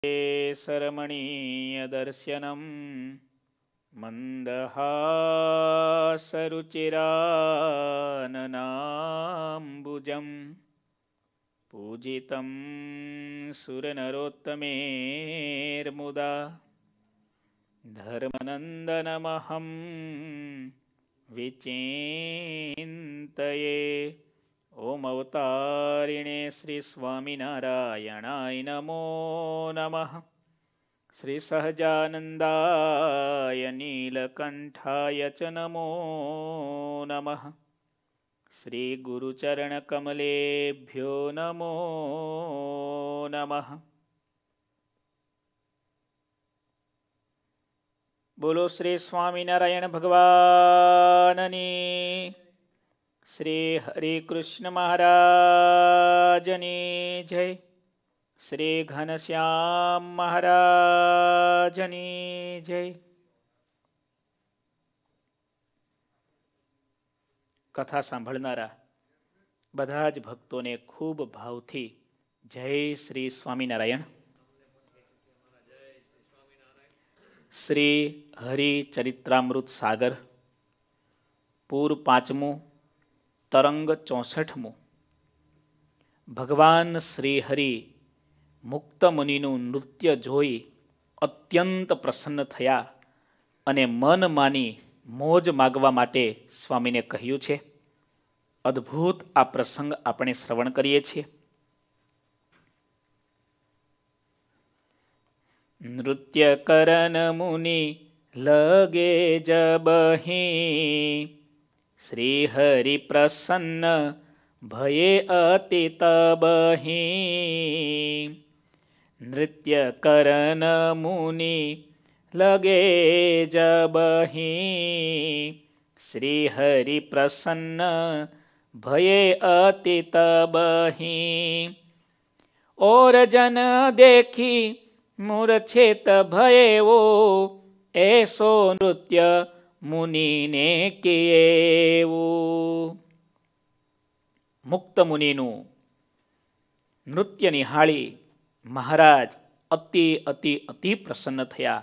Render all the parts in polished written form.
सरमणीयदर्शनं मन्दहासरुचिराननाम्बुजं पूजितं सुरनरोत्तमेर्मुदा धर्मनन्दनमहं विचिन्तये। ओम अवतारिणे श्री स्वामिनारायणाय नमो नमः। श्री सहजानंदाय नीलकंठाय च नमो नमः। श्री गुरुचरण कमलेभ्यो नमो नमः। बोलो श्री स्वामिनारायण भगवाननी, श्री हरि कृष्ण महाराजनी जय, श्री घनश्याम महाराजनी जय। कथा सांभळनारा बधा ज भक्तोने खूब भावथी जय श्री स्वामिनारायण। श्री हरि चरित्रामृत सागर पूर 5मुं तरंग 64मुं। भगवान श्री हरि मुक्त मुनिનું નૃત્ય જોઈ અત્યંત પ્રસન્ન થયા અને મન માની મોજ માગવા માટે સ્વામીને કહ્યું છે। અદ્ભુત આ પ્રસંગ આપણે શ્રવણ કરીએ છીએ। નૃત્ય કરન મુનિ લગે જબહી श्री हरि प्रसन्न भये अति तबहि। नृत्य करन मुनि लगे जबहि श्री हरि प्रसन्न भये अति तबहि। और जन देखी मूर्छित भये वो ऐसो नृत्य मुनि ने किएवो। मुक्त मुनिनु नृत्य निहाળી महाराज अति अति अति प्रसन्न थया।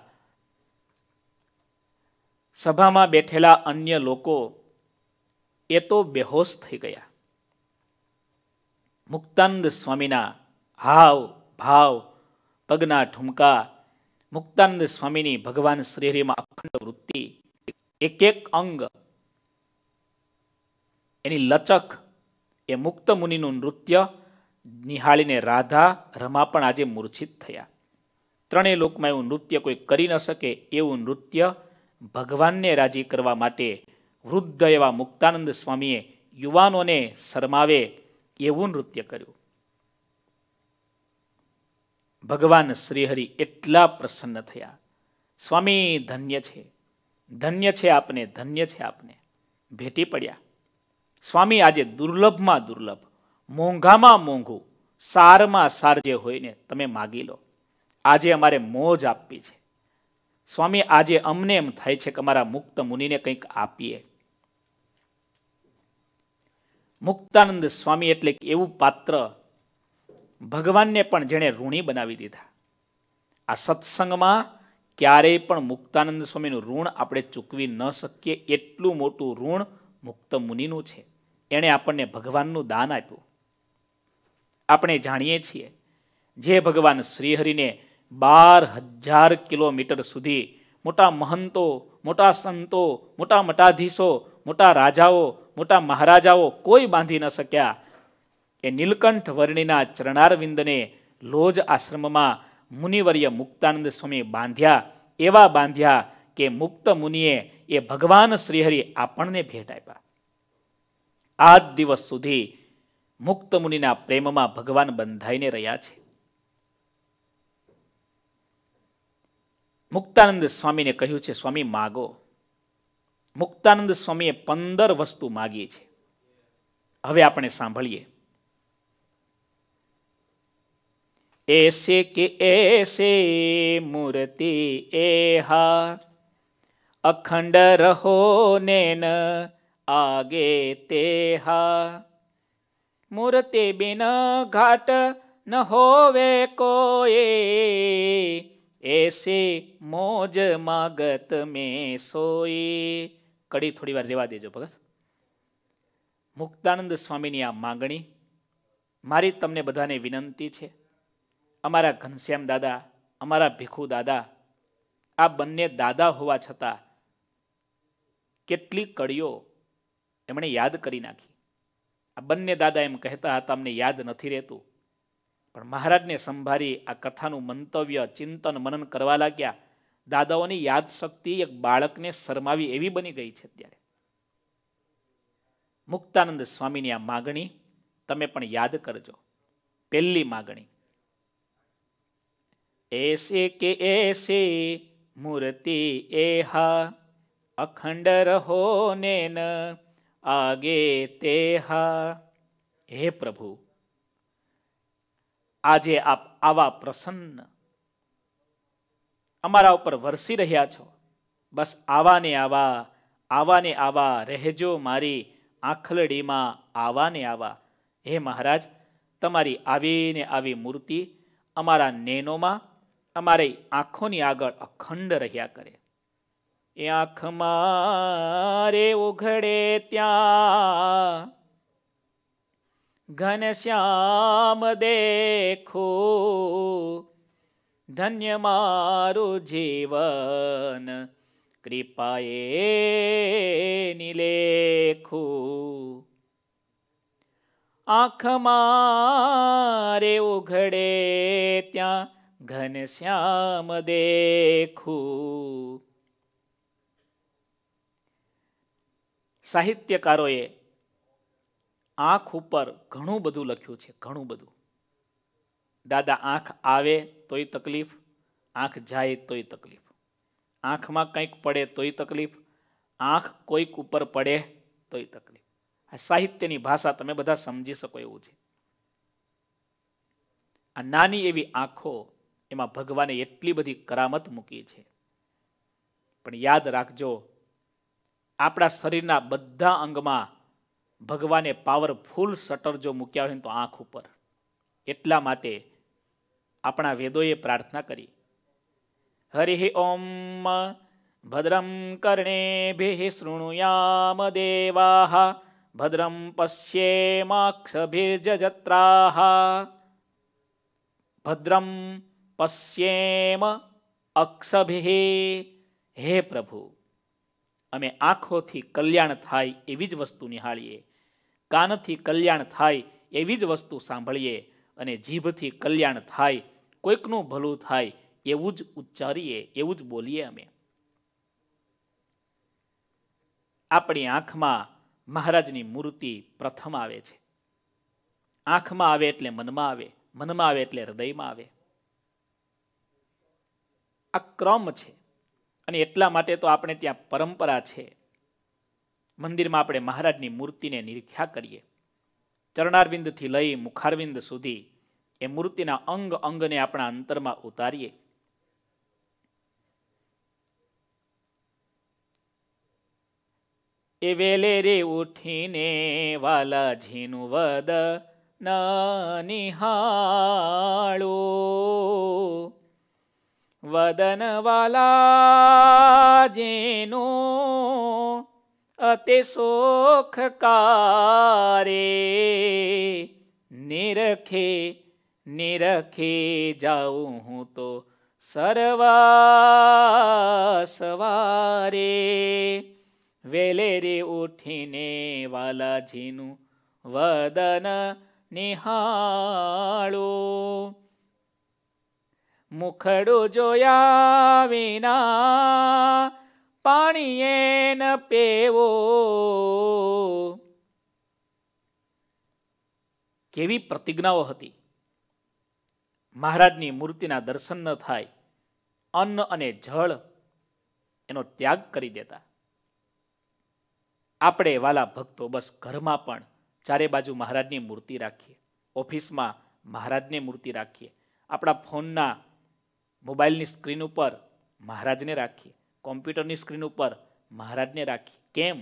सभामां बेठेला अन्य लोको ए तो बेहोश थई गया। मुक्तानंद स्वामीना हाव भाव पगना ठुमका, मुक्तानंद स्वामीनी भगवान श्रीहरिमां अखंड वृत्ति, एक एक अंग एनी लचक ए मुक्त मुनिનું નૃત્ય નિહાળીને રાધા રમા પણ આજે મૂર્છિત થયા। ત્રણેય લોકમાં એવું નૃત્ય કોઈ કરી ન શકે એવું નૃત્ય ભગવાનને રાજી કરવા માટે વૃદ્ધ એવા મુક્તાનંદ સ્વામીએ યુવાનોને શરમાવે એવું નૃત્ય કર્યું। ભગવાન શ્રીહરિ એટલા પ્રસન્ન થયા। સ્વામી ધન્ય છે, ધન્ય છે આપને, ધન્ય છે આપને, ભેટી પડ્યા। સ્વામી આજે દુર્લભમાં દુર્લભ, મોંઘામાં મોંઘું, સારમાં સાર જે હોય ને તમે માગી લો। આજે અમારે મોજ આપવી છે સ્વામી। આજે અમને એમ થાય છે કે અમારા મુક્ત મુનિને કંઈક આપીએ। મુક્તાનંદ સ્વામી એટલે એવું પાત્ર ભગવાનને પણ જેણે ઋણી બનાવી દીધા। આ સત્સંગમાં ક્યારેય પણ મુક્તાનંદ સ્વામીનું ઋણ આપણે ચૂકવી ન શકીએ એટલું મોટું ઋણ મુક્ત મુનિનું છે। એણે આપણને ભગવાનનું દાન આપ્યું। આપણે જાણીએ છીએ જે ભગવાન શ્રીહરિને 12,000 કિલોમીટર સુધી મોટા મહંતો, મોટા સંતો, મોટા મઠાધીશો, મોટા રાજાઓ, મોટા મહારાજાઓ કોઈ બાંધી ન શક્યા। એ નીલકંઠ વર્ણિના ચરણારવિંદને લોજ આશ્રમમાં મુનિવર્ય મુક્તાનંદ સ્વામી બાંધ્યા। એવા બાંધ્યા કે મુક્ત મુનિએ એ ભગવાન શ્રીહરિ આપણને ભેટ આપ્યા। આજ દિવસ સુધી મુક્ત મુનિના પ્રેમમાં ભગવાન બંધાઈને રહ્યા છે। મુક્તાનંદ સ્વામીને કહ્યું છે સ્વામી માગો। મુક્તાનંદ સ્વામીએ 15 વસ્તુ માગી છે। હવે આપણે સાંભળીએ। ऐसे के ऐसे मूर्ति एहा अखंड रहो नैन आगे तेहा। मूर्ति बिन घाट ન હોવે કોએ, એસે મોજ માગત મેં સોઈ. કડી થોડી વાર રેવા દેજો ભગત. મુક્તાનંદ સ્વામીની આ માંગણી મારી તમને બધાને વિનંતી છે. અમારા ઘનશ્યામ દાદા, અમારા ભીખુ દાદા, આ બંને દાદા હોવા છતાં કેટલી કડીઓ એમણે યાદ કરી નાખી. આ બંને દાદા એમ કહેતા હતા અમને યાદ નથી રહેતું, પણ મહારાજને સંભાળી આ કથાનું મંતવ્ય ચિંતન મનન કરવા લાગ્યા. દાદાઓની યાદ શક્તિ એક બાળકને શરમાવી એવી બની ગઈ છે. અત્યારે મુક્તાનંદ સ્વામીની આ માગણી તમે પણ યાદ કરજો. પહેલી માગણી, એસે કે એસે મૂર્તિ એહા, અખંડ રહો ને ન આગે તેહા. હે પ્રભુ, આજે આપ આવા પ્રસન્ન અમારા ઉપર વરસી રહ્યા છો. બસ આવા ને આવા રહેજો મારી આંખલડીમાં, આવા ને આવા. હે મહારાજ, તમારી આવીને આવી મૂર્તિ અમારા નેનોમાં, અમારી આંખોની આગળ અખંડ રહ્યા કરે. એ આંખમાં રે ઉઘડે ત્યાં ઘનશ્યામ દેખો, ધન્ય મારું જીવન કૃપાએ નિલેખું. આંખમાં રે ઉઘડે ત્યાં ઘનશ્યામ દેખું. સાહિત્યકારોએ આંખ ઉપર ઘણું બધું લખ્યું છે, ઘણું બધું. દાદા આંખ આવે તોય તકલીફ, આંખ જાય તોય તકલીફ, આંખમાં કંઈક પડે તોય તકલીફ, આંખ કોઈક ઉપર પડે તોય તકલીફ. આ સાહિત્યની ભાષા તમે બધા સમજી શકો એવું છે. આ નાની એવી આંખો, એમાં ભગવાને એટલી બધી કરામત મૂકી છે. પણ યાદ રાખજો, આપણા શરીરના બધા અંગમાં ભગવાને પાવરફુલ શટર જો મૂક્યા હોય તો આંખ ઉપર. એટલા માટે આપણા વેદોએ પ્રાર્થના કરી, હરિ ઓમ ભદ્રમ કર્ણેભિઃ શૃણુયામ દેવાઃ, ભદ્રમ પશ્યેમાક્ષભિર્જત્રાઃ, ભદ્રમ પશ્યેમ અક્ષભિઃ. હે પ્રભુ, અમે આંખોથી કલ્યાણ થાય એવી જ વસ્તુ નિહાળીએ, કાનથી કલ્યાણ થાય એવી જ વસ્તુ સાંભળીએ, અને જીભથી કલ્યાણ થાય, કોઈકનું ભલું થાય એવું જ ઉચ્ચારીએ, એવું જ બોલીએ. અમે આપણી આંખમાં મહારાજની મૂર્તિ પ્રથમ આવે છે. આંખમાં આવે એટલે મનમાં આવે, મનમાં આવે એટલે હૃદયમાં આવે. આ ક્રમ છે. અને એટલા માટે તો આપણે ત્યાં પરંપરા છે, મંદિરમાં આપણે મહારાજની મૂર્તિને નિરીક્ષા કરીએ. ચરણારવિંદથી લઈ મુખારવિંદ સુધી એ મૂર્તિના અંગ અંગને આપણા અંતરમાં ઉતારીએ. એ વેલે રે ઉઠીને વાલાજીનું વદ ન નિહાળો, વદન વાલાજીનો અતિ સુખકારે, નિરખે નિરખે જાઉં હું તો સર્વા સવારે. વેલે રે ઉઠીને વાલાજીનું વદન નિહાળો, મુખડું જોયા વિના પાણીએ ન પીવો. કેવી પ્રતિજ્ઞાઓ હતી. મહારાજની મૂર્તિના દર્શન ન થાય, અન્ન અને જળ એનો ત્યાગ કરી દેતા. આપણે વાલા ભક્તો બસ ઘરમાં પણ ચારે બાજુ મહારાજની મૂર્તિ રાખીએ, ઓફિસમાં મહારાજની મૂર્તિ રાખીએ, આપણા ફોનના મોબાઈલની સ્ક્રીન ઉપર મહારાજને રાખીએ, કોમ્પ્યુટરની સ્ક્રીન ઉપર મહારાજને રાખીએ. કેમ?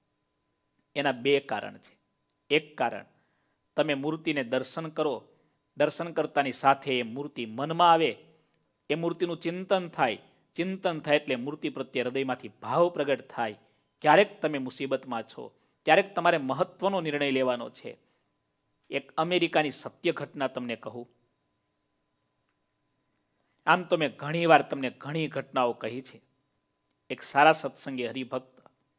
એના બે કારણ છે. એક કારણ, તમે મૂર્તિને દર્શન કરો, દર્શન કરતાની સાથે એ મૂર્તિ મનમાં આવે, એ મૂર્તિનું ચિંતન થાય. ચિંતન થાય એટલે મૂર્તિ પ્રત્યે હૃદયમાંથી ભાવ પ્રગટ થાય. ક્યારેક તમે મુસીબતમાં છો, ક્યારેક તમારે મહત્વનો નિર્ણય લેવાનો છે. એક અમેરિકાની સત્ય ઘટના તમને કહું. આમ તો મેં ઘણીવાર તમને ઘણી ઘટનાઓ કહી છે. એક સારા સત્સંગી હરિભક્ત,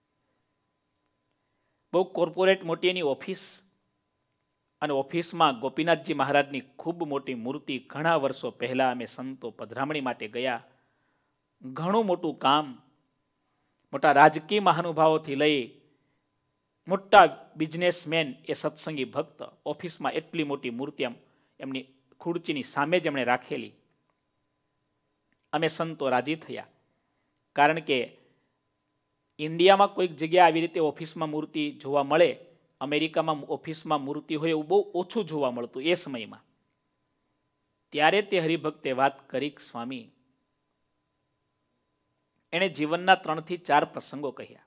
બહુ કોર્પોરેટ મોટી એની ઓફિસ, અને ઓફિસમાં ગોપીનાથજી મહારાજની ખૂબ મોટી મૂર્તિ ઘણા વર્ષો પહેલા અમે સંતો પધરામણી માટે ગયા. ઘણું મોટું કામ, મોટા રાજકીય મહાનુભાવોથી લઈ મોટા બિઝનેસમેન, એ સત્સંગી ભક્ત ઓફિસમાં એટલી મોટી મૂર્તિ એમની ખુરચીની સામે જ એમણે રાખેલી. અમે સંતો રાજી થયા, કારણ કે ઇન્ડિયામાં કોઈક જગ્યાએ આવી રીતે ઓફિસમાં મૂર્તિ જોવા મળે, અમેરિકામાં ઓફિસમાં મૂર્તિ હોય એવું બહુ ઓછું જોવા મળતું એ સમયમાં. ત્યારે તે હરિભક્તે વાત કરી, સ્વામી, એણે જીવનના 3 થી 4 પ્રસંગો કહ્યા.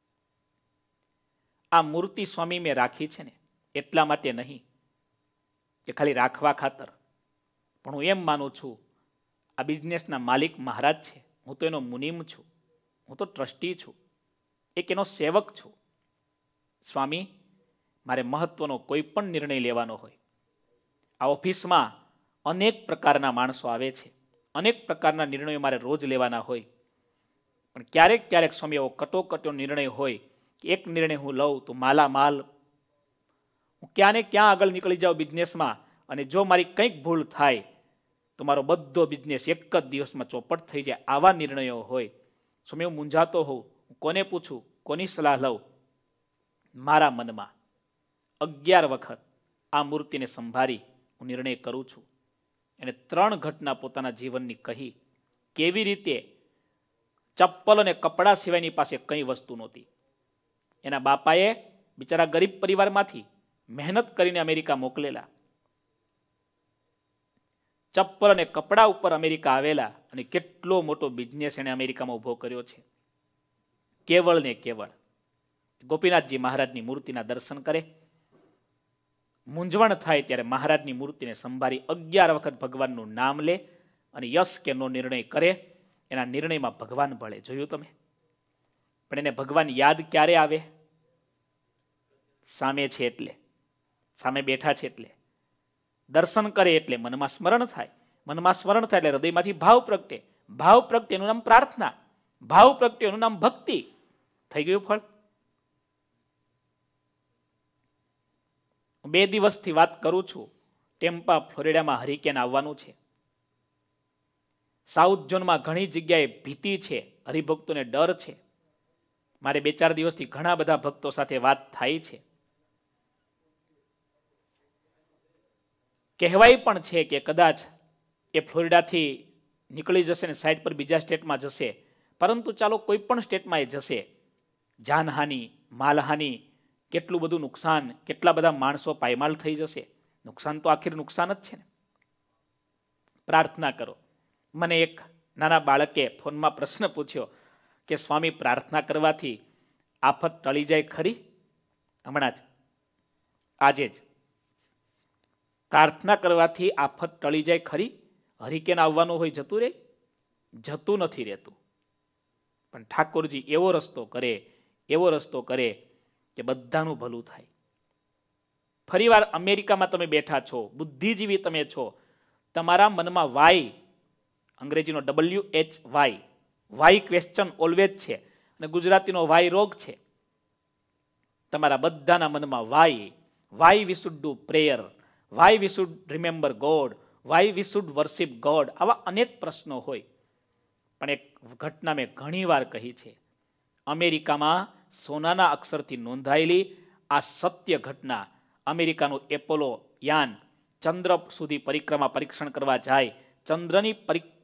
આ મૂર્તિ સ્વામી મેં રાખી છે ને એટલા માટે નહીં કે ખાલી રાખવા ખાતર, પણ હું એમ માનું છું આ બિઝનેસના માલિક મહારાજ છે, હું તો એનો મુનિમ છું, હું તો ટ્રસ્ટી છું, એક એનો સેવક છું. સ્વામી, મારે મહત્વનો કોઈ પણ નિર્ણય લેવાનો હોય, આ ઓફિસમાં અનેક પ્રકારના માણસો આવે છે, અનેક પ્રકારના નિર્ણયો મારે રોજ લેવાના હોય, પણ ક્યારેક ક્યારેક સ્વામી એવો કટોકટીનો નિર્ણય હોય કે એક નિર્ણય હું લઉં તો માલામાલ, હું ક્યાં ને ક્યાં આગળ નીકળી જાઉં બિઝનેસમાં, અને જો મારી કંઈક ભૂલ થાય તો મારો બધો બિઝનેસ એક જ દિવસમાં ચોપટ થઈ જાય. આવા નિર્ણયો હોય. સ્વામી, હું મૂંઝાતો હોઉં, હું કોને પૂછું, કોની સલાહ લઉં? મારા મનમાં 11 વખત આ મૂર્તિને સંભાળી હું નિર્ણય કરું છું. એને 3 ઘટના પોતાના જીવનની કહી. કેવી રીતે ચપ્પલ અને કપડાં સિવાયની પાસે કંઈ વસ્તુ નહોતી. એના બાપાએ બિચારા ગરીબ પરિવારમાંથી મહેનત કરીને અમેરિકા મોકલેલા, ચપ્પલ અને કપડા ઉપર અમેરિકા આવેલા, અને કેટલો મોટો બિઝનેસ એને અમેરિકામાં ઊભો કર્યો છે. કેવળ ને કેવળ ગોપીનાથજી મહારાજની મૂર્તિના દર્શન કરે, મૂંઝવણ થાય ત્યારે મહારાજની મૂર્તિને સંભાળી 11 વખત ભગવાનનું નામ લે, અને યસ કે નો નિર્ણય કરે. એના નિર્ણયમાં ભગવાન ભળે. જોયું તમે? પણ એને ભગવાન યાદ ક્યારે આવે? સામે છે એટલે, સામે બેઠા છે એટલે. દર્શન કરે એટલે મનમાં સ્મરણ થાય, મનમાં સ્મરણ થાય એટલે હૃદયમાંથી ભાવ પ્રગટે, ભાવ પ્રગટે એનું નામ પ્રાર્થના, ભાવ પ્રગટે એનું નામ ભક્તિ. થઈ ગયું ફળ. 2 દિવસથી વાત કરું છું. ટેમ્પા ફ્લોરિડામાં હરિકેન આવવાનું છે. સાઉથ ઝોનમાં ઘણી જગ્યાએ ભીતિ છે, હરિભક્તોને ડર છે. મારે 2-4 દિવસથી ઘણા બધા ભક્તો સાથે વાત થાય છે. કહેવાય પણ છે કે કદાચ એ ફ્લોરિડાથી નીકળી જશે ને સાઈડ પર બીજા સ્ટેટમાં જશે, પરંતુ ચાલો કોઈ પણ સ્ટેટમાં એ જશે, જાનહાનિ, માલહાનિ, કેટલું બધું નુકસાન, કેટલા બધા માણસો પાયમાલ થઈ જશે. નુકસાન તો આખીર નુકસાન જ છે ને. પ્રાર્થના કરો. મને એક નાના બાળકે ફોનમાં પ્રશ્ન પૂછ્યો કે સ્વામી, પ્રાર્થના કરવાથી આફત ટળી જાય ખરી? હમણાં જ, આજે જ, પ્રાર્થના કરવાથી આફત ટળી જાય ખરી? હરિકેન આવવાનું હોય જતું રહે? જતું નથી રહેતું. પણ ઠાકોરજી એવો રસ્તો કરે, એવો રસ્તો કરે કે બધાનું ભલું થાય. ફરીવાર અમેરિકામાં તમે બેઠા છો, બુદ્ધિજીવી તમે છો, તમારા મનમાં વાય, અંગ્રેજીનો WHY, વાય ક્વેશ્ચન ઓલવેજ છે, અને ગુજરાતીનો વાય રોગ છે. તમારા બધાના મનમાં why we should do prayer, why we should remember God, why we should worship God, આવા અનેક પ્રશ્નો હોય. પણ એક ઘટના મેં ઘણી વાર કહી છે. અમેરિકામાં સોનાના અક્ષરથી નોંધાયેલી આ સત્ય ઘટના. અમેરિકાનું એપોલો યાન ચંદ્ર સુધી પરીક્ષણ કરવા જાય, ચંદ્રની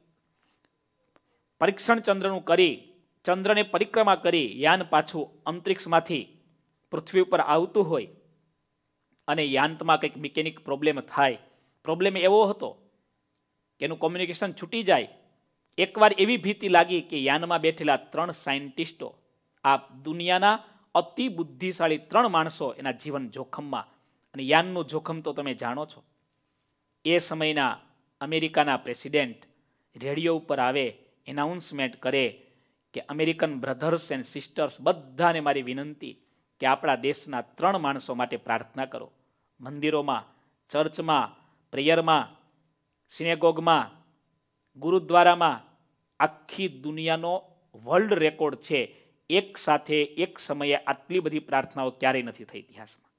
પરીક્ષણ ચંદ્રનું કરી, ચંદ્રને પરિક્રમા કરી યાન પાછું અંતરિક્ષમાંથી પૃથ્વી ઉપર આવતું હોય, અને યાંતમાં કંઈક મિકેનિક પ્રોબ્લેમ થાય. પ્રોબ્લેમ એવો હતો કે એનું કોમ્યુનિકેશન છૂટી જાય. એકવાર એવી ભીતિ લાગી કે યાનમાં બેઠેલા 3 સાયન્ટિસ્ટો, આ દુનિયાના અતિ બુદ્ધિશાળી 3 માણસો, એના જીવન જોખમમાં. અને યાનનું જોખમ તો તમે જાણો છો. એ સમયના અમેરિકાના પ્રેસિડેન્ટ રેડિયો ઉપર આવે, એનાઉન્સમેન્ટ કરે કે અમેરિકન બ્રધર્સ એન્ડ સિસ્ટર્સ, બધાને મારી વિનંતી કે આપણા દેશના 3 માણસો માટે પ્રાર્થના કરો. મંદિરોમાં, ચર્ચમાં, પ્રેયરમાં, સિનેગોગમાં, ગુરુદ્વારામાં આખી દુનિયાનો વર્લ્ડ રેકોર્ડ છે. એક સાથે એક સમયે આટલી બધી પ્રાર્થનાઓ ક્યારેય નથી થઈ ઇતિહાસમાં.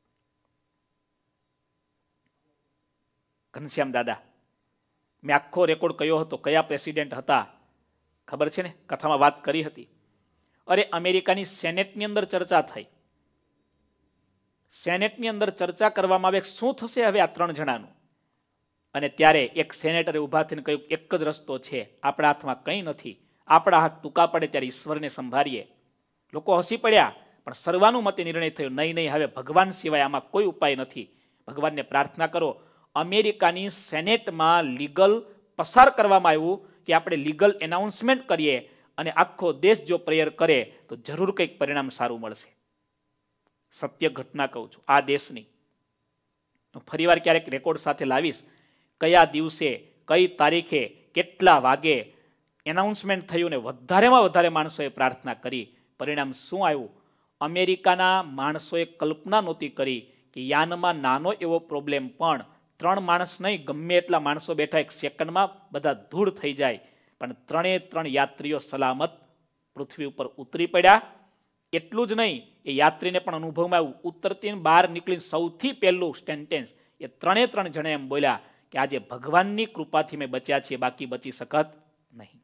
ઘનશ્યામ દાદા, મેં આખો રેકોર્ડ કયો હતો, કયા પ્રેસિડેન્ટ હતા ખબર છે ને, કથામાં વાત કરી હતી. અરે અમેરિકાની સેનેટની અંદર ચર્ચા થઈ. સેનેટની અંદર ચર્ચા કરવામાં આવે શું થશે હવે આ 3 જણાનું. અને ત્યારે એક સેનેટરે ઊભા થઈને કહ્યું, એક જ રસ્તો છે, આપણા હાથમાં કંઈ નથી, આપણા હાથ ટૂંકા પડે ત્યારે ઈશ્વરને સંભાળીએ. લોકો હસી પડ્યા, પણ સર્વાનુમતે નિર્ણય થયો, નહીં નહીં, હવે ભગવાન સિવાય આમાં કોઈ ઉપાય નથી, ભગવાનને પ્રાર્થના કરો. અમેરિકાની સેનેટમાં લીગલ પસાર કરવામાં આવ્યું કે આપણે લીગલ એનાઉન્સમેન્ટ કરીએ અને આખો દેશ જો પ્રેયર કરે તો જરૂર કંઈક પરિણામ સારું મળશે. સત્ય ઘટના કહું છું આ દેશની. ફરીવાર ક્યારેક રેકોર્ડ સાથે લાવીશ, કયા દિવસે, કઈ તારીખે, કેટલા વાગે એનાઉન્સમેન્ટ થયું ને વધારેમાં વધારે માણસોએ પ્રાર્થના કરી. પરિણામ શું આવ્યું? અમેરિકાના માણસોએ કલ્પના નહોતી કરી કે યાનમાં નાનો એવો પ્રોબ્લેમ પણ 3 માણસ નહીં, ગમે એટલા માણસો બેઠા 1 સેકન્ડમાં બધા ધૂળ થઈ જાય, પણ 3 યાત્રીઓ સલામત પૃથ્વી ઉપર ઉતરી પડ્યા. એટલું જ નહીં, એ યાત્રીને પણ અનુભવમાં આવ્યું, ઉતરતી બહાર નીકળીને સૌથી પહેલું સેન્ટેન્સ એ 3 જણે એમ બોલ્યા કે આજે ભગવાનની કૃપાથી મેં બચ્યા છીએ, બાકી બચી શકત નહીં.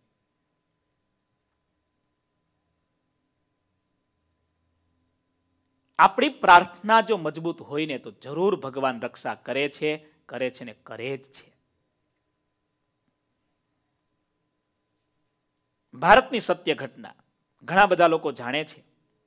આપણી પ્રાર્થના જો મજબૂત હોય ને તો જરૂર ભગવાન રક્ષા કરે છે ને કરે જ છે. ભારતની સત્ય ઘટના ઘણા બધા લોકો જાણે છે.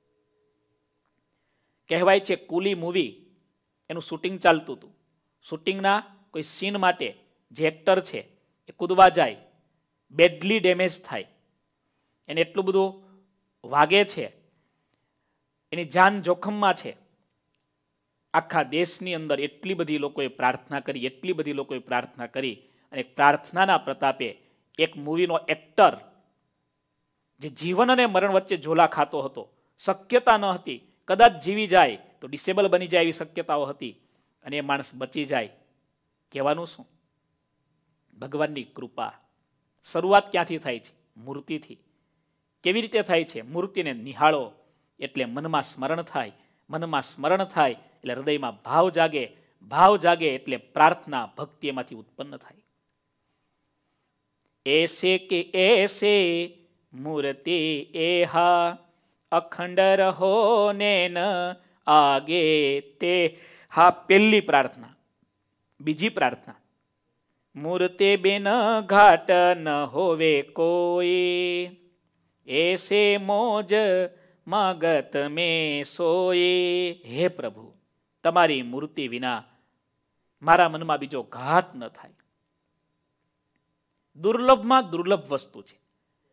કહેવાય છે કુલી મૂવી એનું શૂટિંગ ચાલતું હતું. શૂટિંગના કોઈ સીન માટે જે એક્ટર છે એ કૂદવા જાય, બેડલી ડેમેજ થાય, એને એટલું બધું વાગે છે, એની જાન જોખમમાં છે. આખા દેશની અંદર એટલી બધી લોકોએ પ્રાર્થના કરી, એટલી બધી લોકોએ પ્રાર્થના કરી, અને પ્રાર્થનાના પ્રતાપે એક મૂવીનો એક્ટર જે જીવન અને મરણ વચ્ચે ઝોલા ખાતો હતો, શક્યતા ન હતી, કદાચ જીવી જાય તો ડિસેબલ બની જાય એવી શક્યતાઓ હતી, અને એ માણસ બચી જાય. કહેવાનું શું? ભગવાનની કૃપા. શરૂઆત ક્યાંથી થાય છે? મૂર્તિથી. કેવી રીતે થાય છે? મૂર્તિને નિહાળો એટલે મનમાં સ્મરણ થાય, મનમાં સ્મરણ થાય એટલે હૃદયમાં ભાવ જાગે, ભાવ જાગે એટલે પ્રાર્થના ભક્તિ એમાંથી ઉત્પન્ન થાય. એસે કે એસે મૂર્તિ એહા અખંડ રહો ને ન આગે તે. હા, પહેલી પ્રાર્થના. બીજી પ્રાર્થના, મૂર્તિ બિન ઘાટ ન હોવે કોઈ, એસે મોજ મગત મેં સોએ. હે પ્રભુ, તમારી મૂર્તિ વિના મારા મનમાં બીજો ઘાટ ન થાય. દુર્લભમાં દુર્લભ વસ્તુ છે.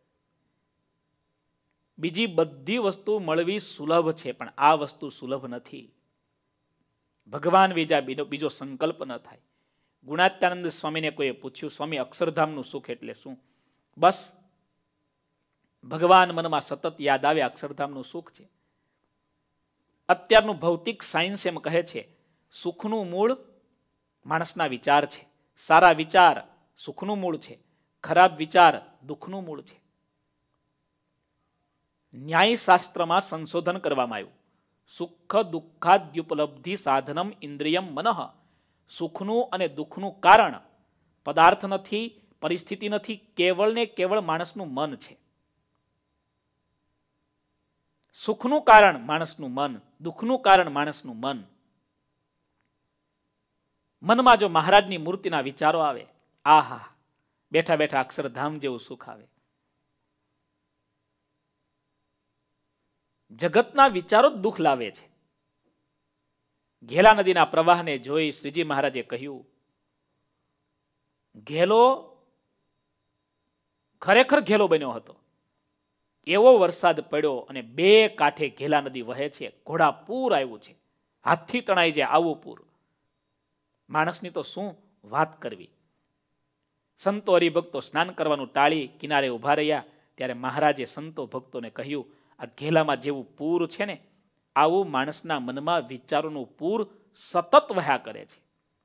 બીજી બધી વસ્તુ મળવી સુલભ છે, પણ આ વસ્તુ સુલભ નથી. ભગવાન બીજો સંકલ્પ ન થાય. ગુણાત્યાનંદ સ્વામીને કોઈએ પૂછ્યું, સ્વામી અક્ષરધામનું સુખ એટલે શું? બસ ભગવાન મનમાં સતત યાદ આવે, અક્ષરધામનું સુખ છે. અત્યારનું ભૌતિક સાયન્સ એમ કહે છે સુખનું મૂળ માણસના વિચાર છે. સારા વિચાર સુખનું મૂળ છે, ખરાબ વિચાર દુઃખનું મૂળ છે. ન્યાયશાસ્ત્રમાં સંશોધન કરવામાં આવ્યું. સુખ દુઃખાદ્યુપલબ્ધિ સાધનમ ઇન્દ્રિયમ મનઃ. સુખનું અને દુઃખનું કારણ પદાર્થ નથી, પરિસ્થિતિ નથી, કેવળ ને કેવળ માણસનું મન છે. સુખનું કારણ માણસનું મન, દુઃખનું કારણ માણસનું મન. મનમાં જો મહારાજની મૂર્તિના વિચારો આવે, આહા, બેઠા બેઠા અક્ષરધામ જેવું સુખ આવે. જગતના વિચારો જ દુઃખ લાવે છે. ઘેલા નદીના પ્રવાહને જોઈ શ્રીજી મહારાજે કહ્યું, ઘેલો ખરેખર ઘેલો બન્યો હતો. એવો વરસાદ પડ્યો અને 2 કાંઠે ઘેલા નદી વહે છે, ઘોડા પૂર આવ્યું છે, હાથથી તણાઈ જાય આવું પૂર. માણસની તો શું વાત કરવી. સંતો હરિભક્તો સ્નાન કરવાનું ટાળી કિનારે ઊભા રહ્યા ત્યારે મહારાજે સંતો ભક્તોને કહ્યું, આ ઘેલામાં જેવું પૂર છે ને, આવું માણસના મનમાં વિચારોનું પૂર સતત વહ્યા કરે છે.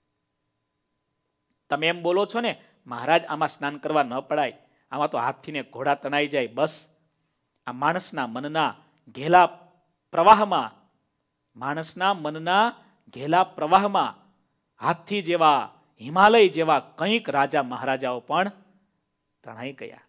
તમે એમ બોલો છો ને, મહારાજ આમાં સ્નાન કરવા ન પડાય, આમાં તો હાથથી ને ઘોડા તણાઈ જાય. બસ આ માણસના મનના ઘેલા પ્રવાહમાં, માણસના મનના ઘેલા પ્રવાહમાં હાથી જેવા, હિમાલય જેવા કંઈક રાજા મહારાજાઓ પણ તણાઈ ગયા.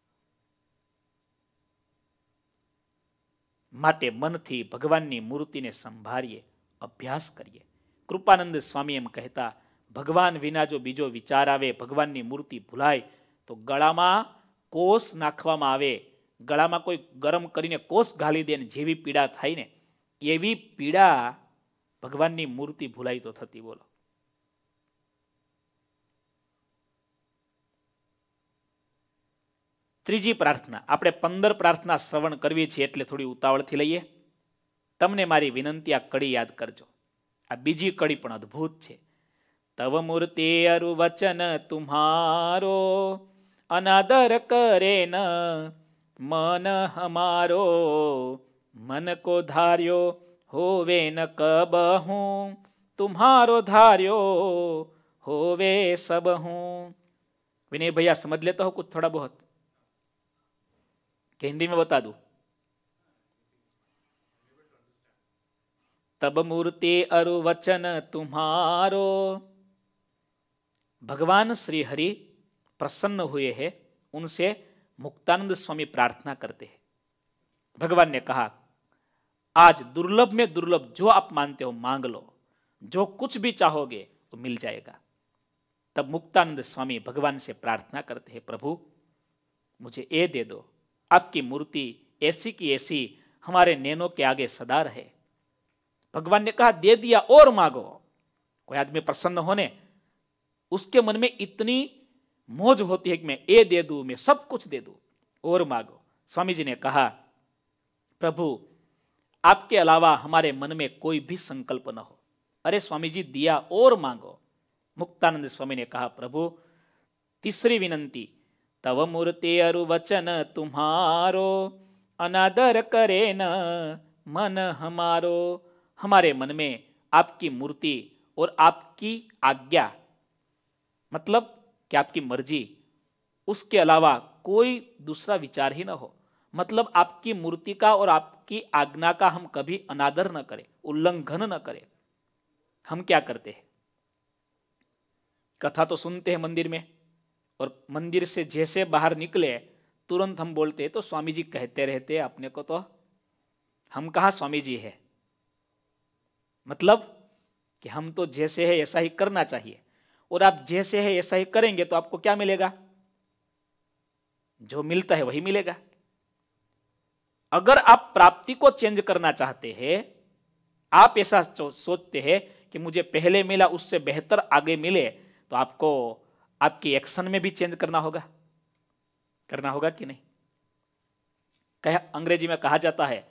માટે મનથી ભગવાનની મૂર્તિને સંભાળીએ, અભ્યાસ કરીએ. કૃપાનંદ સ્વામી એમ કહેતા, ભગવાન વિના જો બીજો વિચાર આવે, ભગવાનની મૂર્તિ ભૂલાય, તો ગળામાં કોસ નાખવામાં આવે, ગળામાં કોઈ ગરમ કરીને કોસ ઘાલી દે ને જેવી પીડા થાય ને, એવી પીડા ભગવાનની મૂર્તિ ભૂલાય તો થતી. બોલો. ત્રીજી પ્રાર્થના. આપણે 15 પ્રાર્થના શ્રવણ કરવી છે એટલે થોડી ઉતાવળથી લઈએ. તમને મારી વિનંતી, આ કડી યાદ કરજો. આ બીજી કડી પણ અદ્ભુત છે. તવ મૂર્તિ અરુ વચન તુમ્હારો, અનાદર કરે ન મન હમારો, મન કો ધાર્યો હોવે ન કબહું, તુમ્હારો ધાર્યો હોવે સબ હું. विनय भैया समझ लेते हो कुछ थोड़ा बहुत कि हिंदी में बता दूं? तब मूर्ति अरु वचन तुम्हारो. भगवान श्री हरि प्रसन्न हुए हैं, उनसे मुक्तानंद स्वामी प्रार्थना करते हैं. भगवान ने कहा, आज दुर्लभ में दुर्लभ जो आप मानते हो मांग लो, जो कुछ भी चाहोगे तो मिल जाएगा. तब मुक्तानंद स्वामी भगवान से प्रार्थना करते हैं, प्रभु मुझे ये दे दो, आपकी मूर्ति ऐसी की ऐसी हमारे नैनों के आगे सदा रहे. भगवान ने कहा, दे दिया और मांगो. कोई आदमी प्रसन्न होने, उसके मन में इतनी मौज होती है कि मैं ये दे दूं, मैं सब कुछ दे दूं, और मांगो. स्वामी जी ने कहा, प्रभु आपके अलावा हमारे मन में कोई भी संकल्प न हो. अरे स्वामी जी, दिया और मांगो. मुक्तानंद स्वामी ने कहा, प्रभु तीसरी विनंती, तव मूर्ति अरु वचन तुम्हारो, अनादर करे न मन हमारो. हमारे मन में आपकी मूर्ति और आपकी आज्ञा, मतलब कि आपकी मर्जी, उसके अलावा कोई दूसरा विचार ही न हो. मतलब आपकी मूर्ति का और आपकी आज्ञा का हम कभी अनादर न करें, उल्लंघन न करें. हम क्या करते हैं? कथा तो सुनते हैं मंदिर में, और मंदिर से जैसे बाहर निकले तुरंत हम बोलते हैं, तो स्वामी जी कहते रहते हैं अपने को, तो हम कहाँ स्वामी जी है. मतलब कि हम तो जैसे है ऐसा ही करना चाहिए, और आप जैसे है ऐसा ही करेंगे तो आपको क्या मिलेगा? जो मिलता है वही मिलेगा. अगर आप प्राप्ति को चेंज करना चाहते हैं, आप ऐसा सोचते हैं कि मुझे पहले मिला उससे बेहतर आगे मिले, तो आपको आपकी एक्शन में भी चेंज करना होगा. करना होगा कि नहीं? अंग्रेजी में कहा जाता है,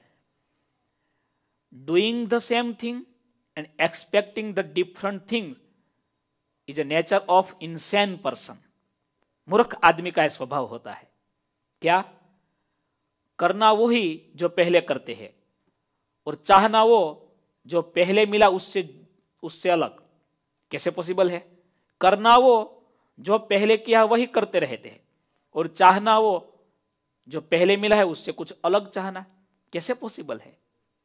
doing the same thing and expecting the different things is a nature of insane person. मूर्ख आदमी का स्वभाव होता है. क्या? करना वही जो पहले करते हैं, और चाहना वो जो पहले मिला उससे अलग. कैसे पॉसिबल है? करना वो जो पहले किया वही करते रहते हैं, और चाहना वो जो पहले मिला है उससे कुछ अलग चाहना. कैसे पॉसिबल है?